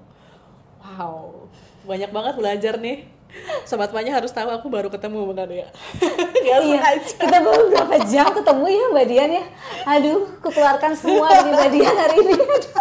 Wow, banyak banget belajar nih. Sobat Panya harus tahu aku baru ketemu Mbak Dea. Iya, kita baru berapa jam ketemu ya Mbak Dian ya. Aduh, kukeluarkan semua dari Mbak Dian hari ini.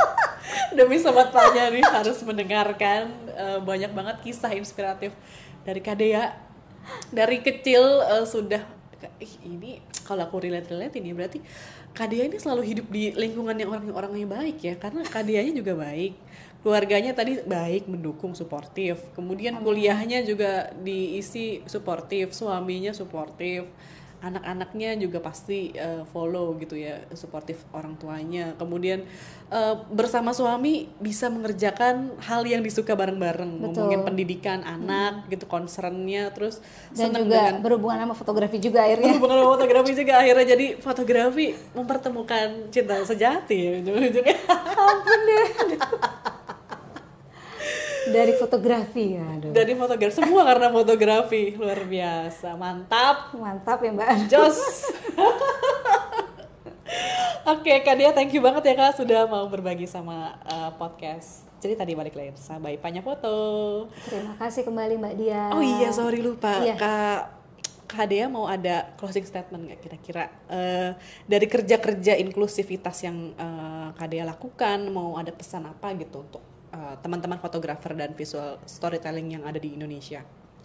Demi Sobat Panya nih harus mendengarkan banyak banget kisah inspiratif dari Kak Dea. Dari kecil sudah ini kalau aku relate ini berarti Kak Dea ini selalu hidup di lingkungan yang orang-orangnya baik ya, karena Kak Deanya juga baik. Keluarganya tadi baik, mendukung, suportif. Kemudian kuliahnya juga diisi suportif, suaminya suportif, anak-anaknya juga pasti follow gitu ya, suportif orang tuanya. Kemudian bersama suami bisa mengerjakan hal yang disuka bareng-bareng, ngomongin pendidikan anak gitu, concernnya, terus dan seneng juga dengan berhubungan sama fotografi juga akhirnya. berhubungan sama fotografi juga, akhirnya jadi fotografi mempertemukan cinta sejati ya ujung-ujungnya. Ampun deh. Dari fotografi ya, aduh. Dari fotografi, semua karena fotografi. Luar biasa, mantap Ya Mbak. Jos. Oke, Kak Dia, thank you banget ya Kak sudah mau berbagi sama podcast Cerita di Balik Lensa by Panya Foto. Terima kasih kembali Mbak Dia. Oh iya, sorry lupa. Iya. Kak Dea mau ada closing statement nggak kira-kira dari kerja-kerja inklusivitas yang Kak Dea lakukan, mau ada pesan apa gitu untuk teman-teman fotografer dan visual storytelling yang ada di Indonesia?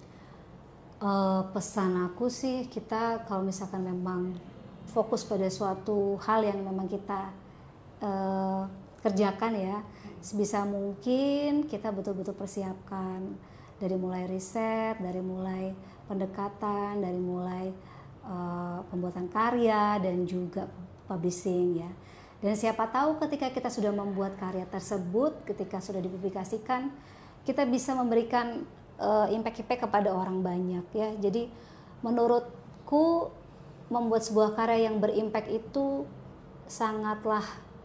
Pesan aku sih, kita kalau misalkan memang fokus pada suatu hal yang memang kita kerjakan ya, sebisa mungkin kita betul-betul persiapkan dari mulai riset, dari mulai pendekatan, dari mulai pembuatan karya dan juga publishing ya. Dan siapa tahu ketika kita sudah membuat karya tersebut, ketika sudah dipublikasikan, kita bisa memberikan impact-impact kepada orang banyak ya. Jadi menurutku membuat sebuah karya yang berimpact itu sangatlah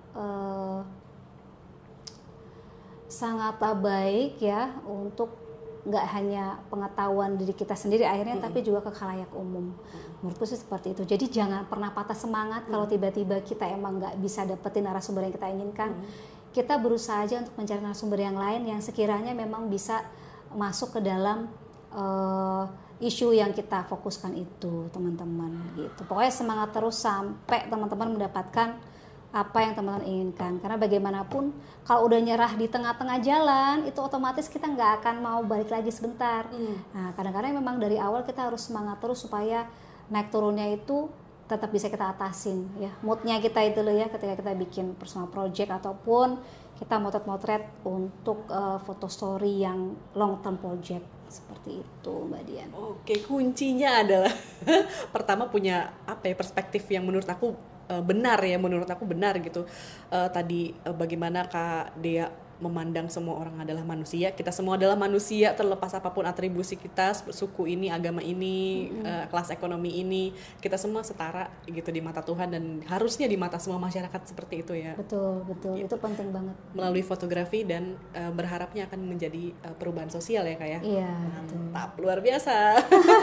baik ya, untuk nggak hanya pengetahuan diri kita sendiri akhirnya, tapi juga ke khalayak umum. Menurutku sih seperti itu. Jadi jangan pernah patah semangat kalau tiba-tiba kita emang nggak bisa dapetin narasumber yang kita inginkan. Kita berusaha aja untuk mencari narasumber yang lain yang sekiranya memang bisa masuk ke dalam isu yang kita fokuskan itu, teman-teman gitu. Pokoknya semangat terus sampai teman-teman mendapatkan apa yang teman-teman inginkan, karena bagaimanapun kalau udah nyerah di tengah-tengah jalan itu otomatis kita nggak akan mau balik lagi sebentar. Nah, kadang-kadang memang dari awal kita harus semangat terus supaya naik turunnya itu tetap bisa kita atasin ya, moodnya kita itu loh ya, ketika kita bikin personal project ataupun kita motret-motret untuk foto story yang long term project, seperti itu Mbak Dian. Oke, kuncinya adalah pertama punya perspektif yang menurut aku benar gitu. Tadi bagaimana Kak Dea memandang semua orang adalah manusia, kita semua adalah manusia terlepas apapun atribusi kita, suku ini, agama ini, kelas ekonomi ini, kita semua setara gitu di mata Tuhan dan harusnya di mata semua masyarakat seperti itu ya. Betul, gitu. Itu penting banget. Melalui fotografi dan berharapnya akan menjadi perubahan sosial ya Kak ya. Iya. Mantap, luar biasa.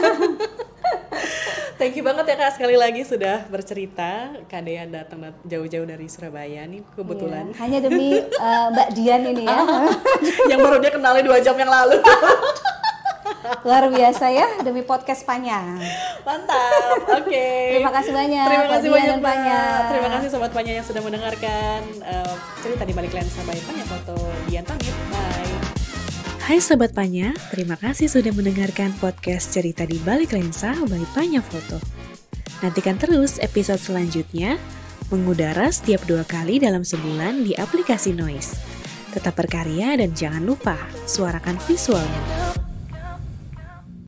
Thank you banget ya Kak, sekali lagi sudah bercerita. Kak Dea datang jauh-jauh dari Surabaya nih kebetulan. Iya, hanya demi Mbak Dian ini ya. Yang baru dia kenalnya 2 jam yang lalu. Luar biasa ya, demi podcast Panya. Mantap, oke. Terima kasih banyak. Terima kasih banyak Panya. Terima kasih Sobat Panya yang sudah mendengarkan Cerita di Balik Lensa by Panya Foto. Dian pamit, bye. Hai Sobat Panya, terima kasih sudah mendengarkan podcast Cerita di Balik Lensa by Panya Foto. Nantikan terus episode selanjutnya, mengudara setiap 2 kali dalam sebulan di aplikasi Noise. Tetap berkarya dan jangan lupa suarakan visualmu.